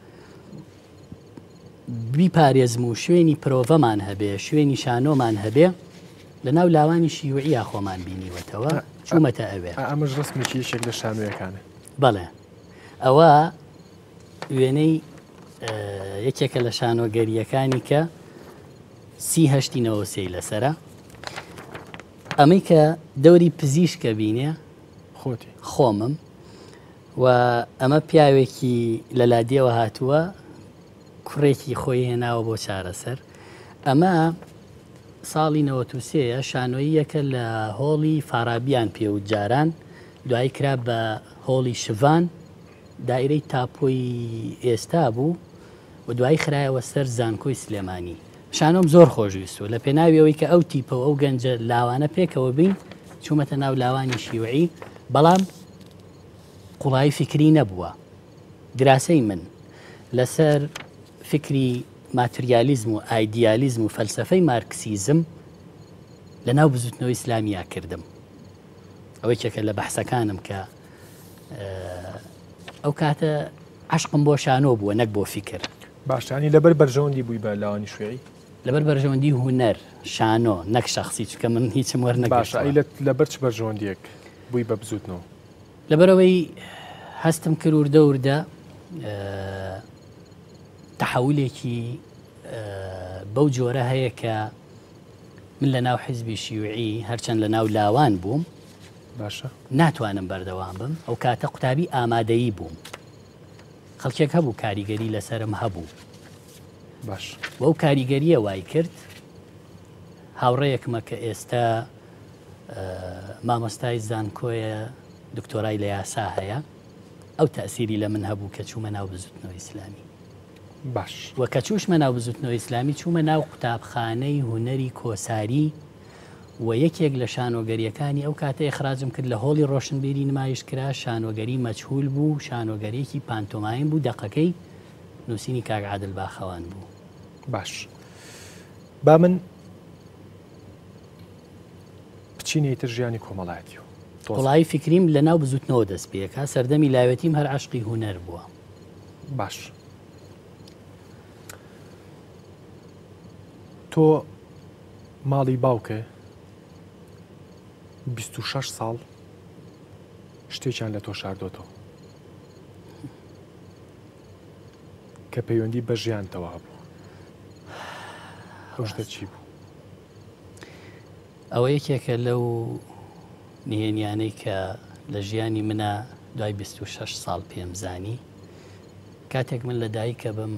بیپارێزم و شوێنی پرۆڤەمان هەبێ شوێنی شانۆمان هەبێ لە ناو لاوانی شیوعیا خۆمان بینیوەتەوە چوومەتە ئەوێ ئەمەش ڕستمێکی یەکێک لە شانۆیەکانە بەڵێ ئەوە وێنەی یەکێکە لە شانۆگەریەکانی کە سی هەشتینەوە سێی لەسرە ئەمەی کە دەوری پزیشکە بینێ خۆتی خۆمم و ئەمە پیاوێکی لە لادیەوە هاتووە کوڕێکی خۆی هێناوە بۆ چارەسەر ئەمە ساڵی نەوەت و سێیە شانۆییەکە لە هۆڵی فارابیان پێوت جاران دوای کرا بە هۆڵی شڤان دایرەی تاپۆی ئێستا بوو و دوای خرایەوە سەر زانکۆی سلێمانی شانۆم زۆر خۆشویستوە لە پێناویەوەی کە ئەو تیپە ئەو گەنجە لاوانە پێکەوە بین چوومەتە ناو لاوانی شیوعی بەڵام قوڵایی فکری نەبووە دراسەی من لەسەر فکری ماتریالیزم و ئایدیالیزم و فەلسەفەی مارکسیزم لە ناو بزوتنەوەی ئیسلامیا کردم ئەوەی چێکە لە بەحسەکانم کە ئەو کاتە عشقم بۆ شانۆ بووە نەک بۆ فکر باشانی لەبەر بەرژەوەندی بووی بە لاوانی شوێعی لەبەر بەرژەوەندی هونەر شانۆ نەک شخصی چکە من هیچم وەرنەگرت باشە لەبەر چ بەرژەوەندیەک بووی بە بزوتنەوە لەبەرەوەی هەستم کرد وردە وردە تەحەولێکی بەو جۆرە هەیە کە من لە ناو حیزبی شیوعی هەرچەند لە ناو لاوان بووم باشە ناتوانم بەردەوام بم ئەو کاتە قوتابی ئامادەیی بووم خەڵکێک هەبوو کاریگەری لەسرم هەبوو باش و ئەو کاریگەریە وای کرد هاوڕەیەکمە کە ئێستا مامۆستای زانکۆیە دکتۆرای لە یاسا هەیە ئەو تەسیری لە من هەبوو کە چوومە ناو بزوتنەوەی ئیسلامی باش وە کە چووشمە ناو بزوتنەوەی ئیسلامی چوومە ناو قوتابخانەی هونەری کۆساری و یەکێک لە شانۆگەریەکانی ئەو کاتە ئێخراجم کرد لە هۆڵی ڕۆشنبیری نمایش کرا شانۆگەری مەجهول بوو شانۆگەریەکی پانتۆماین بوو دەقەکەی نووسینی کاک عادل باخەوان بوو باش با من بچینەیتر ژیانی کۆمەڵایەتی و وڵایی فکریم لە ناو بزوتنەوە دەست پێکا سەردەمی لاوێتیم هەر عشقی هونەر بووە باش تۆ ماڵی باوکە بیست و شەش ساڵ شتێکیان لە تۆ شاردۆتەوە کە پەیوەندی بە ژیانتەوە بوو ئەو شتە چی بوو؟ ئەوە یەکێکە لەو نهێنیانەی کە لە ژیانی منە دوای بیست و شەش ساڵ پێم زانی کاتێک من لە دایکە بم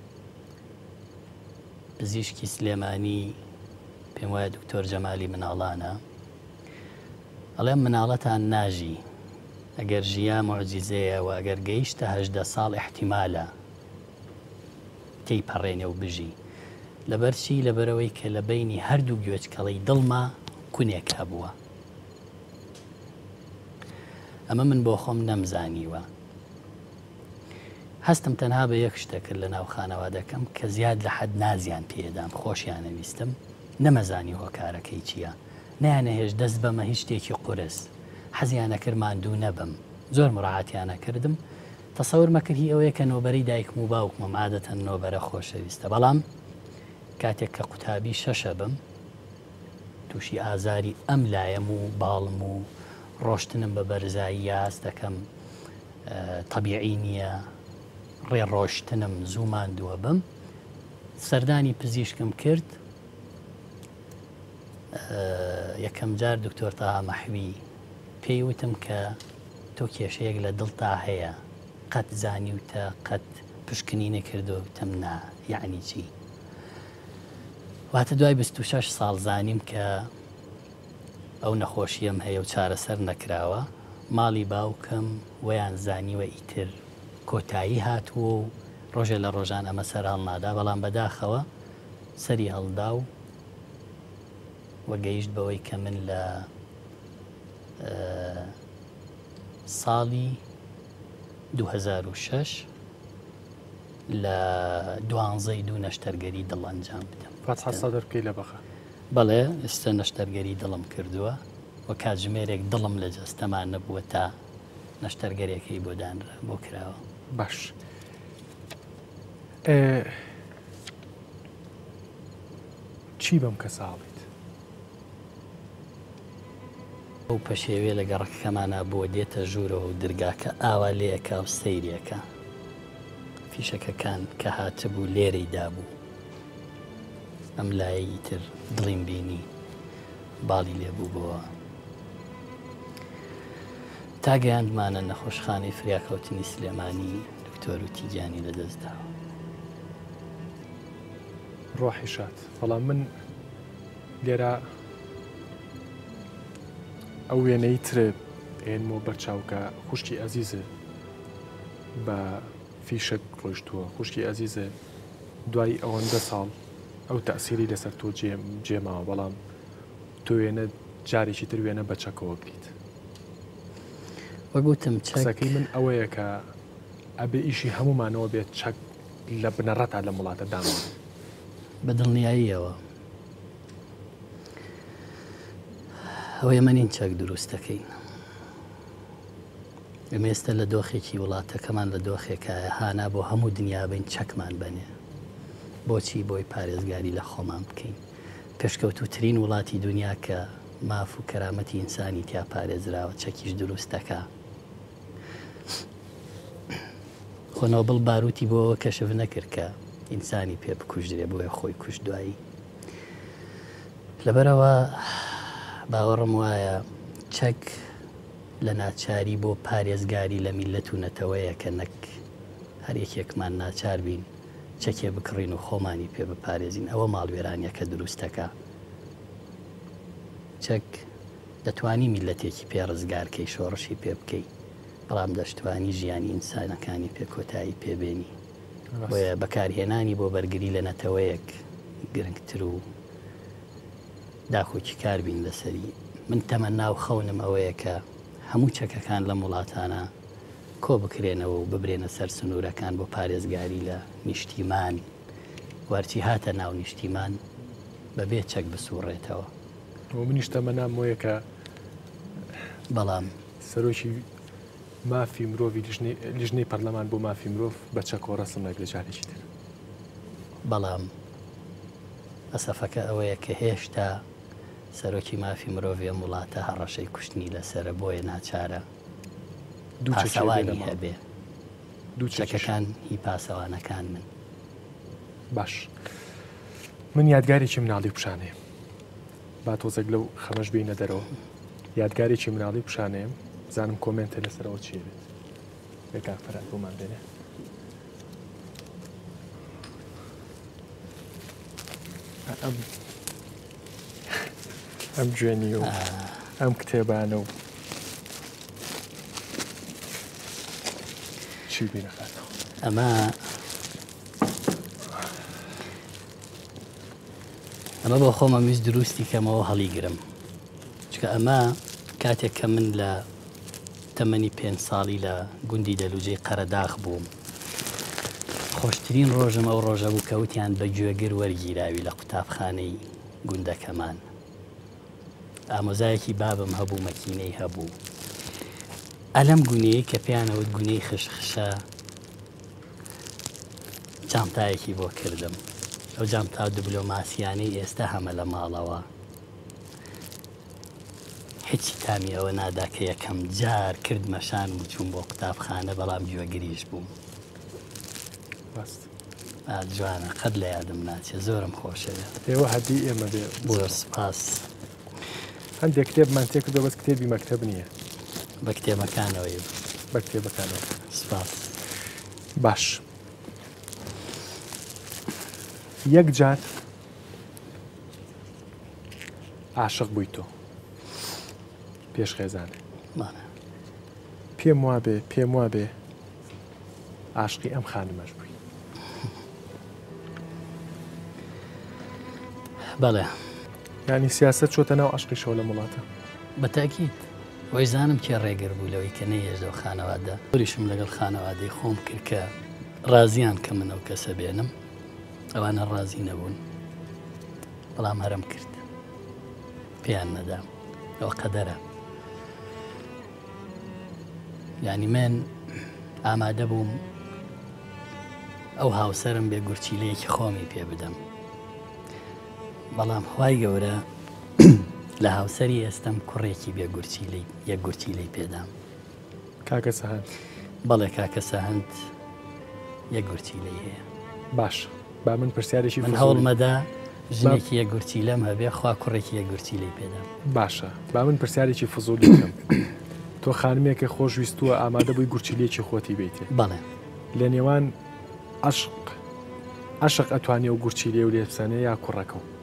پزیشکی سلێمانی پێم وایە دکتۆر جەمالی مناڵانە ئەڵێم مناڵەتان ناژی ئەگەر ژیا مۆعجیزەیە و ئەگەر گەیشتە هەژدە ساڵ احتیمالە تێی پەڕێنێ و بژی لەبەرچی لەبەرەوەی کە لە بینی هەردوو گوێچکەڵی دڵما کونێک هەبووە ئەمە من بۆ خۆم نەمزانیوە هەستم تەنها بە یەک شتە کرد لە ناو خانەوادەکەم کە زیاد لە حەد نازیان پێدام خۆشیانەویستم نەمەزانی هۆکارەکەی چییە نیانەهێش دەست بەمە هیچ شتێکی قورس حەزیانە کرد ماندوو نەبم زۆر مڕعاتیانە کردم تەسەور مەکردی ئەوەیە کە نۆبەری دایکم و باوکمم عادەتەن نۆبەرە خۆشەویستە بەڵام کاتێک کە قوتابی شەشە بم تووشی ئازاری ئەم لایەم و باڵم و ڕۆشتنم بە بەرزایی یاس دەکەم طبیعی نییە ڕێ ڕۆشتنم زوو ماندووە بم سەردانی پزیشکم کرد یەکەم جار دکتۆر تاها مەحوی پێی وتم کە تۆ کێشەیەک لە دڵتا هەیە قەت زانیوتە قەت پشکنی نەکردو وتم نا یعنی چی واتە دوای بیست و شەش ساڵ زانیم کە ئەو نەخۆشیەم هەیە و چارەسەر نەکراوە ماڵی باوکم وەیان زانیوە ئیتر کۆتایی هاتووە و ڕۆژێ لە ڕۆژان ئەمە سەر هەڵنادا بەڵام بەداخەوە سەری هەڵدا و وەگەیشت بەوەی کە من لە ساڵی دوو هەزار و شەش لە دوانزەی دوو نەشتەرگەری دڵ ئەنجام بدەم سەدر بکەی لە بەخە بەڵێ ئێستا نەشتەرگەری دڵم کردووە وە کاتژمێرێک دڵم لە جەستەمان نەبووە تا نەشتەرگەرێکی بۆ دانرا بۆ کراوە باش چی بەم کە ساڵیت ئەو پەشێوێ لە گەڕەکەمانە بۆ دێتە ژوورەوە و دەرگاکە ئاوا لێیەکە و سەیرێکە فیشەکەکان کە هاتبوو لێرەی دابوو ئەم لایەی تر دڵیم بینی باڵی لێبوو بۆەوە تا گەیاندمانە نەخۆشخانەی فریاکەوتنی سلێمانی دکتۆر و تیجانی لەدەستداوە ڕۆحی شات بەڵام من لێرە ئەو وێنەی ترێ ئێنمۆ بەرچاوکە خوشکی ئەزیزە بە فیشک ڕۆیشتووە خوشکی ئەزیزە دوای ئەوەندە ساڵ ئەو تەسیری لەسەر تۆ جێماوە بەڵام تۆ وێنە جارێکی تر وێنە بە چەکەوە بکەیت وەگوتم چەکەی من ئەوەیە کە ئەبێ ئیشی هەمومانەوە بێت چەک لە بنەڕەتا لە وڵاتە دامان بە دڵنیاییەوە ئەوەیە منین چەک دروستەکەین ئێمێستا لە دۆخێکی وڵاتەکەمان لە دۆخێکایە هانا بۆ هەموو دنیا بین چەکمان بنێ بۆچی بۆی پارێزگاری لە خۆمان بکەین پێشکەوتوترین وڵاتی دنیا کە ماف و کەرامەتی ئینسانی تیا پارێزراوە چەکیش دروستەکە خۆنەوەبڵ باروتی بۆەوە کەشف نەکرد کە ئینسانی پێ بکوژرێ بۆیە خۆی کوش دوایی لەبەرەوە باوەڕم وایە چەک لە ناچاری بۆ پارێزگاری لە میلەت و نەتەوەیە کە نەک هەرێکێکمان ناچار بین چەکێ بکڕین و خۆمانی پێ بپارێزین ئەوە ماڵوێرانیەکە دروستەکە چەک دەتوانی میلەتێکی پێ ڕزگارکەی شۆڕشی پێ بکەی بەڵام دەشتوانی ژیانی ئینسانەکانی پێ کۆتایی پێبێنی بۆیە بەکارهێنانی بۆ بەرگری لە نەتەوەیەک گرنگتر و داخۆکی کار بین لەسەری من تەمە ناو خەونم ئەوەیە کە هەموو چەکەکان لە وڵاتانە کۆ بکرێنەوە و ببرێنە سەر سنوورەکان بۆ پارێزگاری لە نیشتیمان وارچی هاتە ناو نیشتیمان بەبێ چەک بسوڕێتەوە منیش تەمە نام وەیە کە بەڵام سەرۆکی مافی مرۆڤی لیژنەی پەرلەمان بۆ مافی مرۆڤ بە چەکۆ ڕەسمێک لە جارێکی تر بەڵام ئەسەفەکە ئەوەیە کە هێشتا سەرۆکی مافی مرۆڤێ وڵاتە هەڕەشەی کوشتنی لەسرە بۆیە ناچارە پاسەوانی هەبێ دوو چەکەکان هی پاسەوانەکان من باش من یادگارێکی مناڵی پیشانێ با تۆزێک لەو خەمەش بینە دەرەوە یادگارێکی مناڵی پیشانەیە زانم کۆمنتە لەسەرەوە چیە بێت بێکار فەرات بۆمان بێنێ ئەم ئەم گوێنی و ئەم کتێبانە و چی بینەخاتەوە ئەمە ئەمە بۆ خۆمە ویست دروستی کەمەوە هەڵیگرم چکە ئەمە کاتێک کە من لە تەمەنی پێنج ساڵی لە گوندی دەلوجەی قەرەداغ بووم خۆشترین ڕۆژم ئەو ڕۆژە بوو کەوتیان بە گوێگر وەرگیراوی لە قوتابخانەی گوندەکەمان ئامۆزایەکی بابم هەبوو مەکینەی هەبوو ئەلەم گونەیە کە پێیانەوت گونەی خشخشە جامتایەکی بۆ کردم ئەو جامتا دیبلۆماسیانەی ئێستا هەمە لە ماڵەوە هیچی تامی ئەوە نادا کە یەکەم جار کردمەشان و چوون بۆ قوتابخانە بەڵام گوێگریش بووم. ڕاست جوانە قەت لە یادم ناچێت زۆرم خۆشەوێت. ئێوە هەدی ئێمە بێ زۆر سپاس. هەندێک کتێبمان تێ کردەوە بەس کتێبی مەکتەب نییە بە کتێبەکانەوەی بە کتێبەکانەوە. سپاس. باش یەک جار عاشق بووی تۆ پێش خێزانێ پێم وا بێ پێم وا بێ عاشقی ئەم خانمەش بووی. بەڵێ ینی سیاست چۆتە ناو عاشقی شەو لە وڵاتە. بەتاکیت وەی زانم کێ ڕێگر بوو لەوەی کە نەیەژەوە خانەوادە وریشم لەگەڵ خانەوادەی خۆم کرد کە ڕازیان کە من ئەو کەسە بێنم ئەوانە ڕازی نەبوون بەڵام هەرم کرد پێیان نەدام ئەوە قەدەرە. یعنی من ئامادە بووم ئەو هاوسەرم بێ گورچیلەیەکی خۆمی پێ بدەم بەڵام خوای گەورە لە هاوسەری ئێستەم کوڕێکی بێ گورچیلەی یەک گورچیلەی پێدام. کاکە سەهەند بەڵێ کاکە سەهەند یەک گورچیلەی هەیە. باش با من پرسیارێکی من هەوڵمەدا ژنێکی یەک گورچیلەم هەبێ خوا کوڕێکی یەک گورچیلەی پێدام. باشە با من پرسیارێکی فزولی بکەم. تۆ خانمێکە خۆشویستووە ئامادە بووی گورچیلەیەکی خۆتی بێتێ. بەڵێ لە نێوان عشق عشق ئەتوانێ و گورچیلێ و لێبسانێ یا کوڕەکە و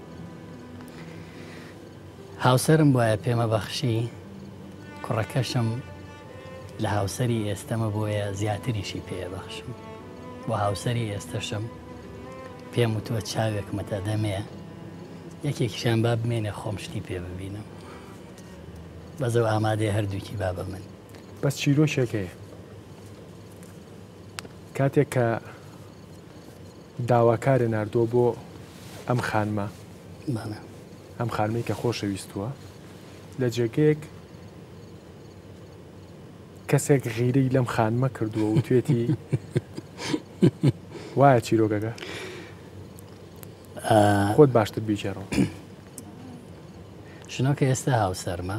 هاوسەرم وایە پێمە بەخشی کوڕەکەشم لە هاوسەری ئێستەمە بۆیە زیاتریشی پێ بەخشم بۆ هاوسەری ئێستەشم پێم وتووە چاوێک مەتە دەمێ یەکێکیشان با بمێنێ خۆم شتی پێ ببینم بەزەو ئامادەی هەردووکی با بە من. بەس چیرۆشێکەیە کاتێک کە داواکارە ناردووە بۆ ئەم خانمە ئەم خانمەی کە خۆشەویستووە لە جێگەیەک کەسێک غیرەی لەم خانمە کردووە و توێتی وایە چیرۆگەکە خۆت باشتر بیجێڕەوە. شنۆکە ئێستا هاوسەرمە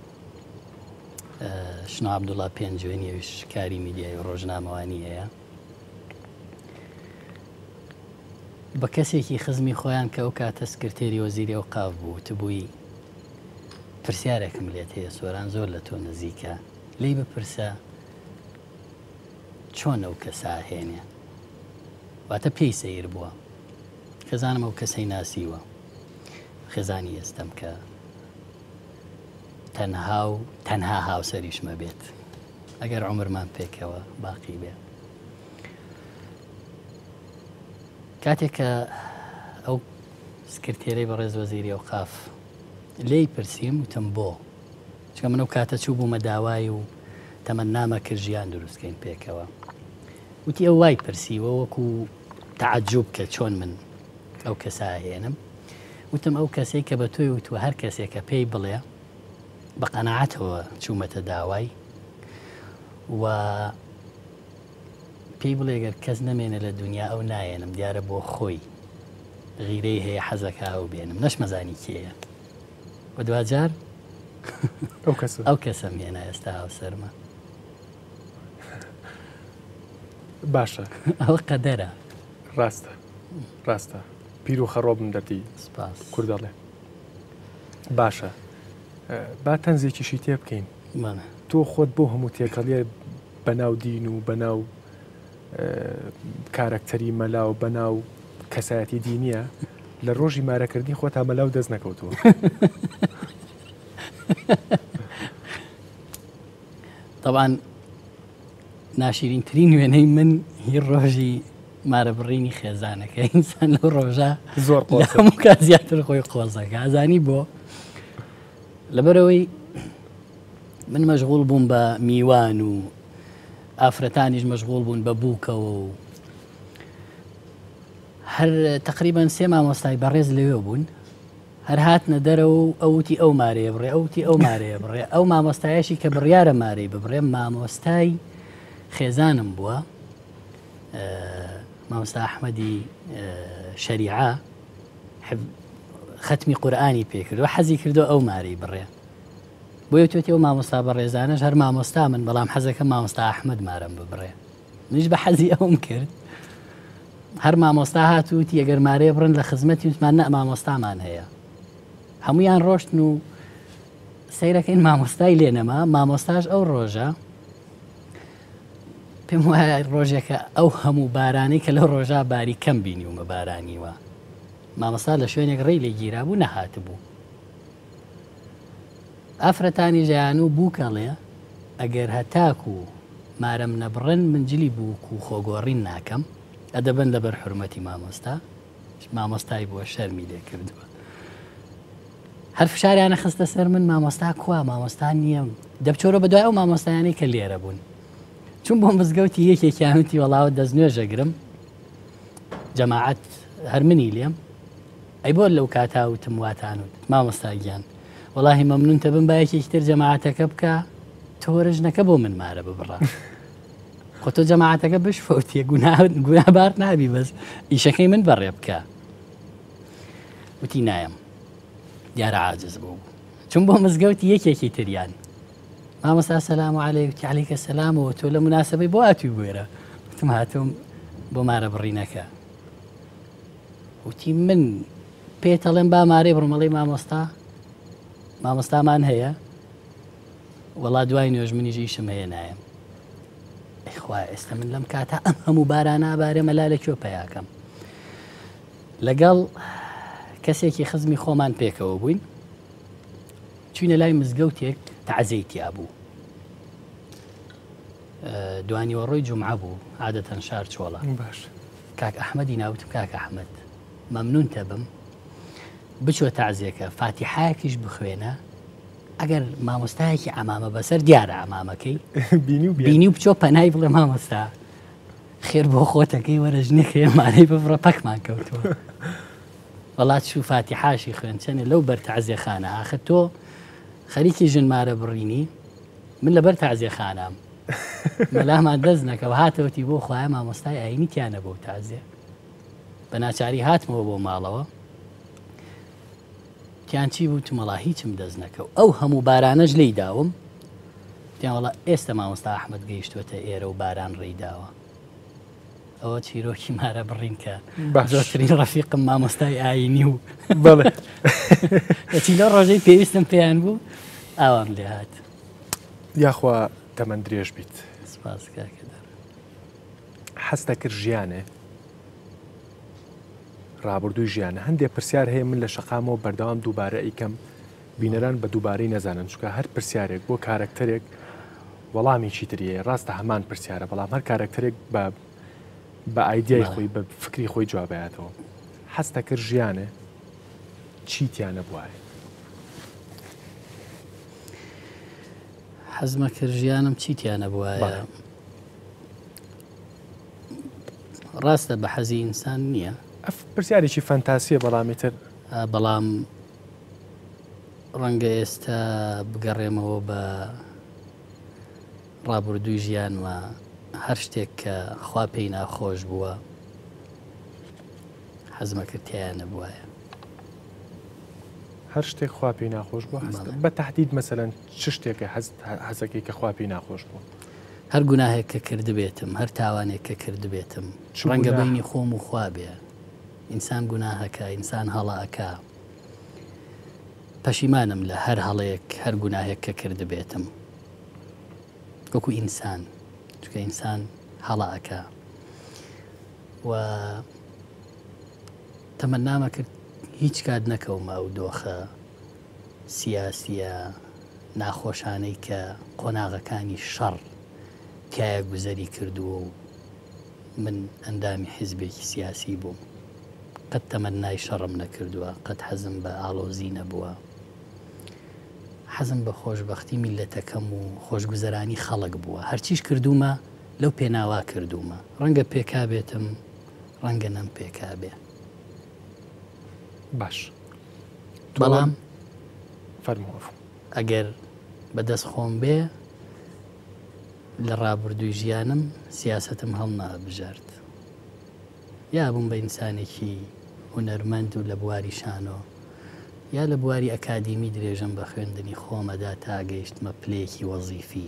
شنۆ عەبدوڵڵا پێنجوێنیەویش کاری میدیای و ڕۆژنامەوانی هەیە بە کەسێکی خزمی خۆیان کە ئەو کاتە سکرتێری وەزیری ئەوقاف بوو تبووی پرسیارێکم لێت هەیە سۆران زۆر لە تۆ نزیکە لی بپرسە چۆن ئەو کەسە هێنێ واتە پێی سەیر بووە خێزانم ئەو کەسەی ناسیوە خێزانی ئێستەم کە تەنها و تەنها هاوسەریشمە بێت ئەگەر عومرمان پێکەوە باقی بێ. کاتێک کە ئەو سکرتێرەی بەڕێز وەزیری ئەوقاف لێی پرسییم وتم بۆ چکە من ئەو کاتە چوو بوومە داوای و تەمەنامە کرد ژیان دروستکەین پێکەوە وتی ئەو وای پرسیوە وەکو تەعەجوب کە چۆن من ئەو کەسە هێنم وتم ئەو کەسەی کە بە تۆی وتوە هەر کەسێکە پێی بڵێ بە قەنەعەتەوە چوومەتە داوای و پێی بڵێ گەر کەس نەمێنە لە دنیا ئەو نایێنم دیارە بۆ خۆی غیرەی هەیە حەزەکە ئەو بێنم نەشمەزانی کێیە و دوجار ئەو کەسەم هێنا ئێستا هاوسەرمە. باشە ئەوە قەدەرە ڕاستە ڕاستە پیر و خەڕۆبم دەردی سپاس کوردەڵێ. باشە با تەنزێکیشی تێ بکەین تۆ خۆت بۆ هەموو تێکەڵێ بەناو دین و بەناو کارکتەری مەلا و بەناو کەسایەتی دینیە لە ڕۆژی مارەکردنی خۆت تا مەلاو دەست نەکەوتووە. طبعاً ناشرینترین وێنەی من هی ڕۆژی مارە بڕینی خێزانەکە ئینسان لەو ڕۆژە زۆر هەموو کات زیاتر خۆی قۆزەکە ئازانی بۆ لەبەرەوەی من مەشغوڵ بووم بە میوان و ئافرەتانیش مەشغوڵ بوون بە بووکەوە و هەر تقریبان سێ مامۆستای بەڕێز لەوێ بوون هەر هاتنە دەرەوە و ئەوتی ئەو مارەیە بڕێ ئەوتی ئەو مارەیە بڕێ ئەو مامۆستایەشی کە بڕیارە مارەی ببڕێ مامۆستای خێزانم بووە مامۆستا ئەحمەدی شەریعە ختمی قورئانی پێکردو حەزی کردو ئەو مارەی بڕێ بۆیە توێتی ئەو مامۆستا بە ڕێزانەش هەر مامۆستا من بەڵام حەزەکەم مامۆستا ئەحمەد مارەم ببڕێ منیش بە حەزی ئەوم کرد هەر مامۆستا هاتووتی ئەگەر مارێ بڕن لە خزمەتی وتمان نە مامۆستامان هەیە هەمویان ڕۆشتن و سەیرەکەین مامۆستای لێنەما مامۆستاش ئەو ڕۆژە پێم وایە ڕۆژێکە ئەو هەموو بارانەی کە لەو ڕۆژە باری کەم بینیومە بارانیوە مامۆستا لە شوێنێک ڕێی لێ گیرا بوو نەهات بوو ئافرەتانی ژیان و بووکەڵێ ئەگەر هەتاک و مارەم نەبڕن منجلی بووک و خۆگۆڕین ناکەم ئەدەبن لەبەر حرمەتی مامۆستا مامۆستای بووە شەرمی لێ کردووە هەر فشاریانە خستە سەر من مامۆستا کوا مامۆستا نییە دەبچۆرە بەدوای ئەو مامۆستایانەی کە لێرە بوون چون بۆ مزگەوتی یەکێکیانوتی وەڵاوە دەستنوێژەگرم جەماعەت هەر منی لێم ئەی بۆ لەو کاتاوتم واتانوت مامۆستا گیان وەڵاهی مەمنونتە بم با یەکێکی تر جەماعەتەکە بکە تۆرژنەکە بۆ من مارە ببڕە خۆ تۆ جەماعەتەکە بشفەوتیە گونابار نابی بەس ئیشەکەی من بەڕێ بکە وتی نایم دیارە عاجز بوو چون بۆ مزگەوتی یەکێکی تریان مامۆستا سەلام عەلەیکم عەلەیکە سەلامەوە تۆ لە مناسبەی بۆ هاتووی بوێرە وتم هاتووم بۆ مارە بڕینەکە وتی من پێتەڵێم با مارەی بڕمەڵی مامۆستا مامۆستامان هەیە وەڵا دوای نوێژ منیش ئیشم هەیە نایم ئەیخوا ئێستا من لەم کاتە ئەم هەموو بارانە ئابارێ مەلا لەکوێ پەیاکەم لەگەڵ کەسێکی خزمی خۆمان پێکەوە بووین چوینە لای مزگەوتێک تەعزیەی تیا بوو دوانیوە ڕۆی جومعە بوو عادەتەن شار چۆڵە باش کاک ئەحمەدی ناوتم کاک ئەحمەد مەمنونتە بم بچۆ تەعزیەکە فاتیحایەکیش بخوێنە ئەگەر مامۆستایەکی ئەمامە بەسەر دیارە ئەمامەکەی بینی و بچۆ پەنای بڵێ مامۆستا خێر بۆ خۆتەکەی وەرە ژنێکە مارەی ببڕە پەکمان کەوتووە وڵات شو فاتیحاشی خوێن چەنێ لەو بەر تەعزیەخانە ئاخر تۆ خەریکی ژنمارە بڕینی من لەبەر تەعزیەخانەم مەلامان دەست نەکەوە هاتەوەتی بۆ خوایە مامۆستای ئاینی تیانە بۆ تازیە بە ناچاری هاتمەوە بۆ ماڵەوە تیان چی بوو تمەڵا هیچم دەست نەکەو ئەو هەموو بارانەش لی داوم تیان وڵا ئێستا مامۆستا ئەحمەد گەیشتوەتە ئێرە و باران ڕێیداوە ئەوە چیرۆکی مارە بڕین کە زۆرترین ڕەفیقم مامۆستای ئاینی و بەڵێ ئەچی لە ڕۆژەی پێویستم پێیان بوو ئاوام لێ هات یاخوا تەمەند درێژ بیت سپاس کاکەدار حەستە کرد ژیانێ ڕابردووی ژیانە هەندێک پرسیار هەیە من لە شەقامەوە بەردەوام دووبارە ئیکەم بینەران بە دووبارەی نەزانن چکە هەر پرسیارێک بۆ کارکتەرێک وەڵامی چیتریە ڕاستە هەمان پرسیارە بەڵام هەر کارکتەرێک بە بە ئایدیای خۆی بە فکری خۆی جوابایەتەوە حەستە کرد ژیانێ چیتیانە بواە حەزمە کرد ژیانم چیتیانە بواە ڕاستە بە حەزی ئینسان نییە ئەف پرسیارێکی فەنتاسیە بەڵامی تر بەڵام ڕەنگە ئێستا بگەڕێمەوە بە ڕابردووی ژیانوە هەر شتێک کە خوا پێی ناخۆش بووە حەزمە کردیانە بواە هەر شتێک خوا پێی ناخۆش بوو بە تهدید مەسەلەن چ شتێکە حەزەکەی کە خوا پێی ناخۆش بوو هەر گوناهێک کە کردبێتم هەر تاوانێک کە کردبێتم ڕەنگە بینی خۆم و خوا بێ ئینسان گوناهەکە ئینسان هەڵەکە پەشیمانم لە هەر هەڵەیەک هەر گوناهێک کە کردبێتم وەکو ئینسان چکە ئینسان هەڵەکە و تەمەنامە کرد هیچ کات نەکەومە ئەو دۆخە سیاسیە ناخۆشانەی کە قۆناغەکانی شەڕ تایە گوزەری کردووە و من ئەندامی حیزبێکی سیاسی بووم قەت تەمەنای شەڕم نەکردووە قەت حەزم بە ئاڵۆزی نەبووە حەزم بە خۆشبەختی میلەتەکەم و خۆشگوزەرانی خەڵک بووە هەرچیش کردومە لەو پێناوا کردومە ڕەنگە پێکا بێتم ڕەنگە نەم پێکا بێ باش بەڵام فەرمووە ئەگەر بەدەست خۆم بێ لە ڕابردووی ژیانم سیاسەتم هەڵ نابژارد یا بووم بە ئینسانێکی هونەرمەند و لە بواری شانۆ یا لە بواری ئەکادیمی درێژم بە خوێندنی خۆمەدا تا گەیشتمە پلێکی وەزیفی.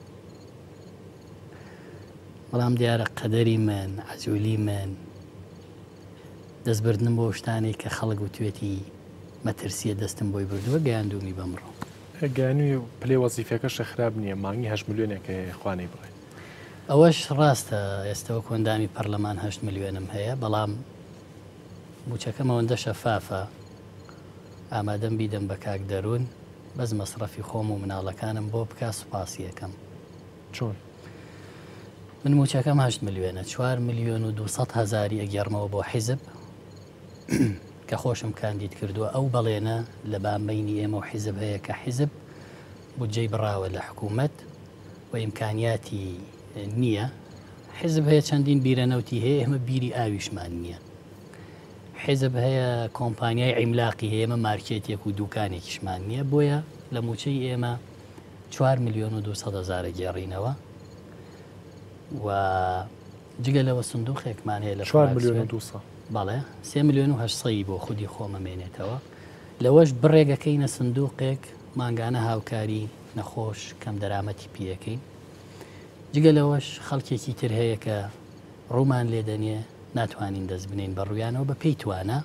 بەڵام دیارە قەدەری من عەجولی من دەستبردنم بۆ شتانێک کە خەڵک و توێتی مەترسیە دەستم بۆی بردووە گەیاندومی بەمڕۆ. گەیانووی پلێ وەزیفەکەشە خراپ نییە، مانگی هەشت ملیۆنێک خوانەی بڕێ. ئەوەش ڕاستە، ئێستەوە کۆندامی پەرلەمان هەشت ملیۆنم هەیە، بەڵام موچەکەم ئەوەندە شەفافە ئامادەم بیدەم بە کاک دەروون بەس مەسرەفی خۆم و مناڵەکانم بۆ بکە سوپاسی یەکەم. چۆن؟ من موچەکەم هەشت ملیۆنە، چوار ملیۆن و دووسەد هەزاری ئەگەڕمەوە بۆ حیزب کە خۆشم کاندید کردووە. ئەو بەڵێنە لە بامبەینی ئێمە و حیزب هەیە کە حیزب بودجەی بڕاوە لە حکوومەت و ئیمکانیاتی نییە. حیزب هەیە چەندین بیرەنەوتی هەیە، ئێمە بیری ئاویشمان نییە. حیزب هەیە کۆمپانیای عیملاقی هەیە، ئێمە مارکێتێک و دوکانێکیشمان نییە، بۆیە لە موچەی ئێمە چوار ملیۆن و دووسەد هەزارە گێڕینەوە و جگە لەوە سندوقێکمان هەیە لە چوار ملیۆن و دووسەد. بەڵێ سێ ملیۆن و هەشت بۆ خودی خۆمەمێنێتەوە. لەوەش بڕێگەکەینە سندوقێک ماگانە هاوکاری نەخۆش کەم دەرامەتی پێەکەین. جگە لەوەش خەڵکێکی تر هەیە کە ڕوومان لێدەنێ ناتوانین دەست بنین بە ڕوویانەوە بە پێی توانە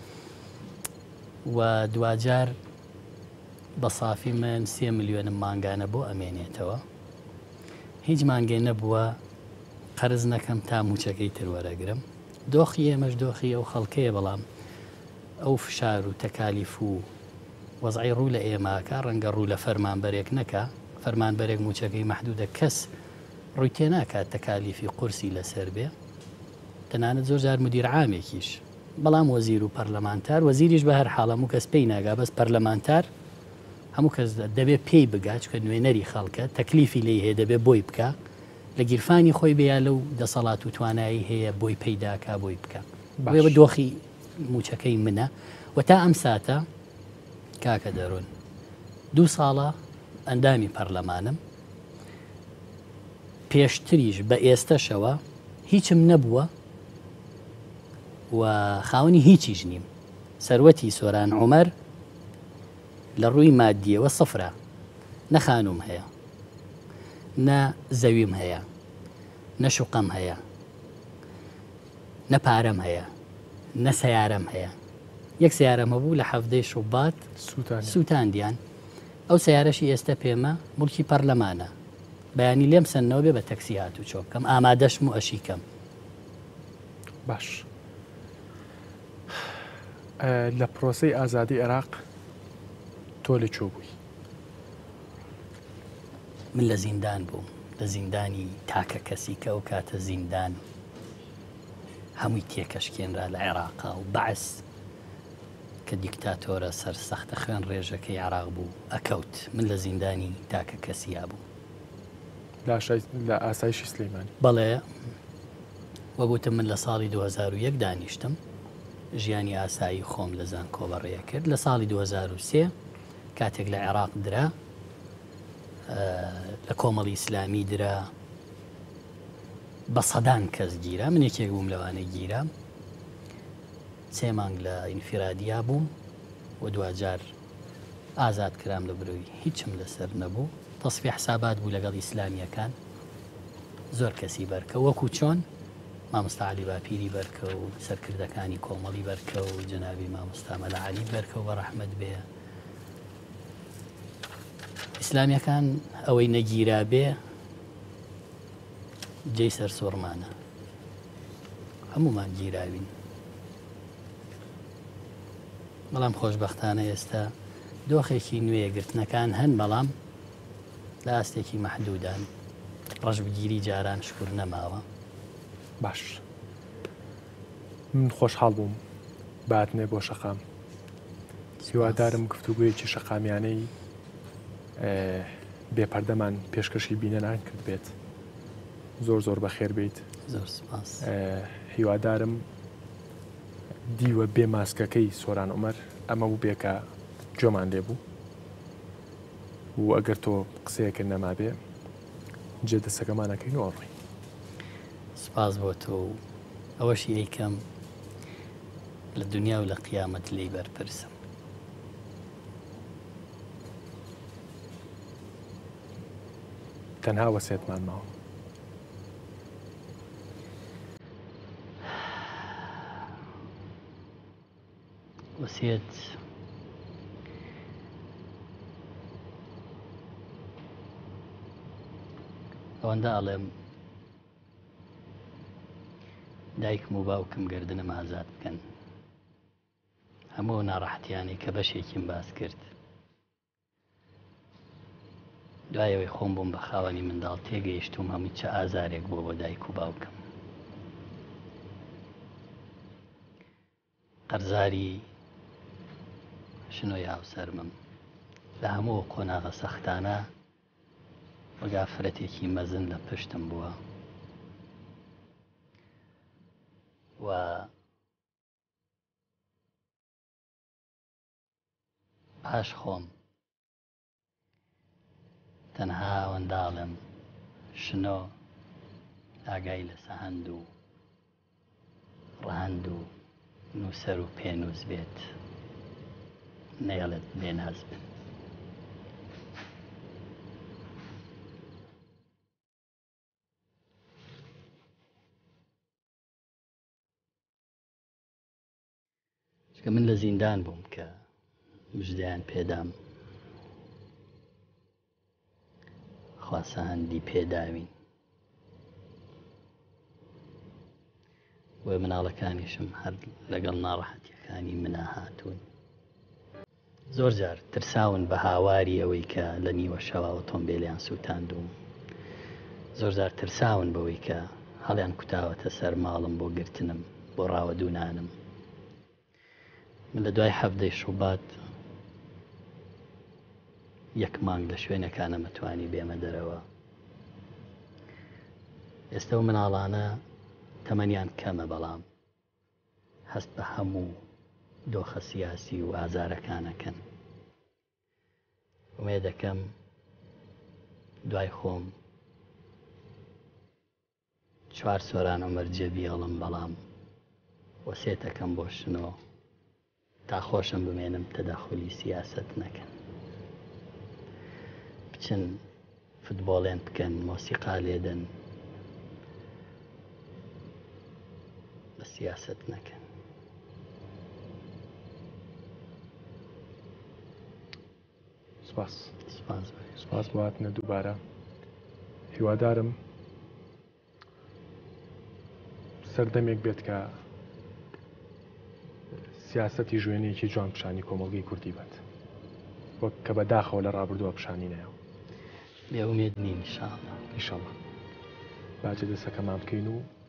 و دوجار بە سافی من سێ ملیۆنم ماگانە بۆ ئەمێنێتەوە. هیچ مانگەی نەبووە قەرز نەکەم تا موچەکەی تر وەرەگرم. دۆخی ئێمەش دۆخی ئەو خەڵکەیە، بەڵام ئەو فشار و تەکالیف و وەزعی ڕوو لە ئێماکە ڕەنگە ڕوو لە فەرمانبەرێک نەکە. فەرمانبەرێک موچەکەی مەحدودە کەس ڕووی تێ ناکات تەکالیفی قورسی لەسەر بێ، تەنانەت زۆر جار مدیر عامێکیش، بەڵام وەزیر و پەرلەمانتار، وەزیریش بە هەر حاڵ هەموو کەس پێی ناگا، بەس پەرلەمانتار هەموو کەس دەبێت پێی بگات کە نوێنەری خەڵکە تەکلیفی لێ هەیە دەبێت بۆی بکە لە گیرفانی خۆی بیا لەو دەسەڵات و توانایی هەیە بۆی پەیداکا بۆی بکە. بێ بە دۆخی موچەکەی منە و تا ئەم ساتە کاکە دەروون دوو ساڵە ئەندامی پەرلەمانم، پێشتریش بە ئێستەشەوە هیچم نەبووە و خاوەنی هیچیش نیم. سەروەتی سۆران عومەر لە ڕووی مادیەوە سفرە، نەخانوم هەیە، نە زەویم هەیە، نە شوقەم هەیە، نە پارەم هەیە، نە سەیارەم هەیە. یەک سیارەمە بوو لە حەفتەی شوبات سووتاندیان. ئەو سیارەشی ئێستا پێمە مولکی پەرلەمانە، بەیانی لێم سنەوە بێ بە تەکسی هاتوو چۆ بکەم، ئامادەشم و ئەشیکەم. باش لە پرۆسەی ئازادی عێراق تۆ لەکوێ بووی؟ من لە زیندان بووم، لە زیندانی تاکە کەسی کە ئەو کاتە زیندان هەمووی تێکەشکێنرا لە عێراقا و بەعس کە دیکتاتۆرە سەر سەختە خوێن ڕێژەکەی عێراق بوو ئەکەوت. من لە زیندانی تاکە کەسیا بوو لە ئاسایشی سلەیمانی. بەڵێ وەگوتم من لە ساڵی دوو هەزار و یەک دانیشتم، ژیانی ئاسایی خۆم لە زان کۆبەڕێیە کرد. لە ساڵی دوو هەزار و سێ کاتێک لە عێراق درا، لە کۆمەڵی ئیسلامی درا، بە سەدان کەس گیرا، من یەکێک بووم لەوانەی گیرام. سێ مانگ لە ئینفرادیا بووم و دوجار ئازاد کرام لە برۆی هیچم لەسەر نەبوو. تەسفی حسابات بوو لەگەڵ ئیسلامیەکان، زۆر کەسی بەرکە وەکو چۆن مامۆستا عەلی باپیری بەرکە و سەرکردەکانی کۆمەڵی بەرکە و جەنابی مامۆستا مەلا عەلی بەرکە و بەڕەحمەت بێ. ئیسلامیەکان ئەوەی نەگیرا بێ جێی سەر سۆڕمانە، هەمومان گیراوین. بەڵام خۆشبەختانە ئێستا دۆخێکی نوێ گرتنەکان هەن، بەڵام لە ئاستێکی مەحدودان، ڕەشبگیری جاران شکر نەماوە. باش من خۆشحاڵ بووم باتنێ بۆ شەقام. هیوادارم گفتوگویەکی شەقامیانەی بێپەردەمان پێشکەشی بینەنان کرد بێت. زۆر زۆر بەخێر بیت. زۆر سپاس. هیوادارم دیوە بێ ماسکەکەی سۆران عومەر ئەمە بوو بێکە جۆمان لێبوو و ئەگەر تۆ قسەیەکە نەما بێ جێ دەسەکەمانەکەی نۆڕی. سپاس بۆ تۆ و ئەوەشی ئەیکەم لە دنیا و لە قیامەت لێی بەرپرسم. تەنها وەسێتمان ماوە. وەسیەت ئەوەندە ئەڵێم دایکم و باوکم گردنم ئازاد بکەن، هەموو ناڕەحەتیانی کە بەشێکیم باس کرد، دوایەوەی خۆم بووم بە خاوەنی منداڵ تێگەیشتوم هەمووی چه ئازارێک بۆ بۆ دایک و باوکم. قەرزاری شنۆی هاوسەرمم لە هەموو قۆناغە سەختانە وەگا فرەتێکی مەزن لە پشتم بووە و پاش خۆم تەنها ئەوەنداڵم شنۆ ئاگای لە سەهەند و ڕەهەند و نووسەر و پێنووس بێت، نەیەڵێت بێناز بن. چکە من لە زیندان بووم کە مژدەیان پێدام، خوا سەهەندی پێداوین، وێ مناڵەکانیشم هەر لەگەڵ ناڕەحەتیەکانی منا هاتوون. زۆر جار ترساون بە هاواری ئەوەی کە لە نیوە شەوا ئۆتۆمبیلیان سووتاندوم، زۆر جار ترساون بەوەی کە هەڵیان کوتاوەتە سەر ماڵم بۆ گرتنم بۆ ڕاوەدوونانم. من لە دوای هەفتەی شوبات یەک مانگ لە شوێنەکانە مەتوانی بێمە دەرەوە. ئێستا و مناڵانە تەمەنیان کەمە، بەڵام هەست بە هەموو دۆخە سیاسی و ئازارەکانەکەن. ومێ دەکەم دوای خۆم چوار سۆران عومەر جێبیەڵم، بەڵام وەسێتەکەم بۆ شنۆ تا خۆشم بمێنم تەدەخولی سیاست نەکەن، بچن فوتبۆڵێن بکەن، مۆسیقا لێدەن، بە سیاست نەکەن. سپاس سپاس سپاس بۆ هاتنە دووبارە. هیوادارم سەردەمێک بێت کە سیاسەتی ژوێنێکی جوان پیشانی کۆمەڵگەی کوردی بێت، وەک کە بەداخەوە لە ڕابردووە پیشانینەوە. بێ ئومێد نین ئینشاڵڵا. ئینشاڵڵا باجە دەسەکەمان بکەین و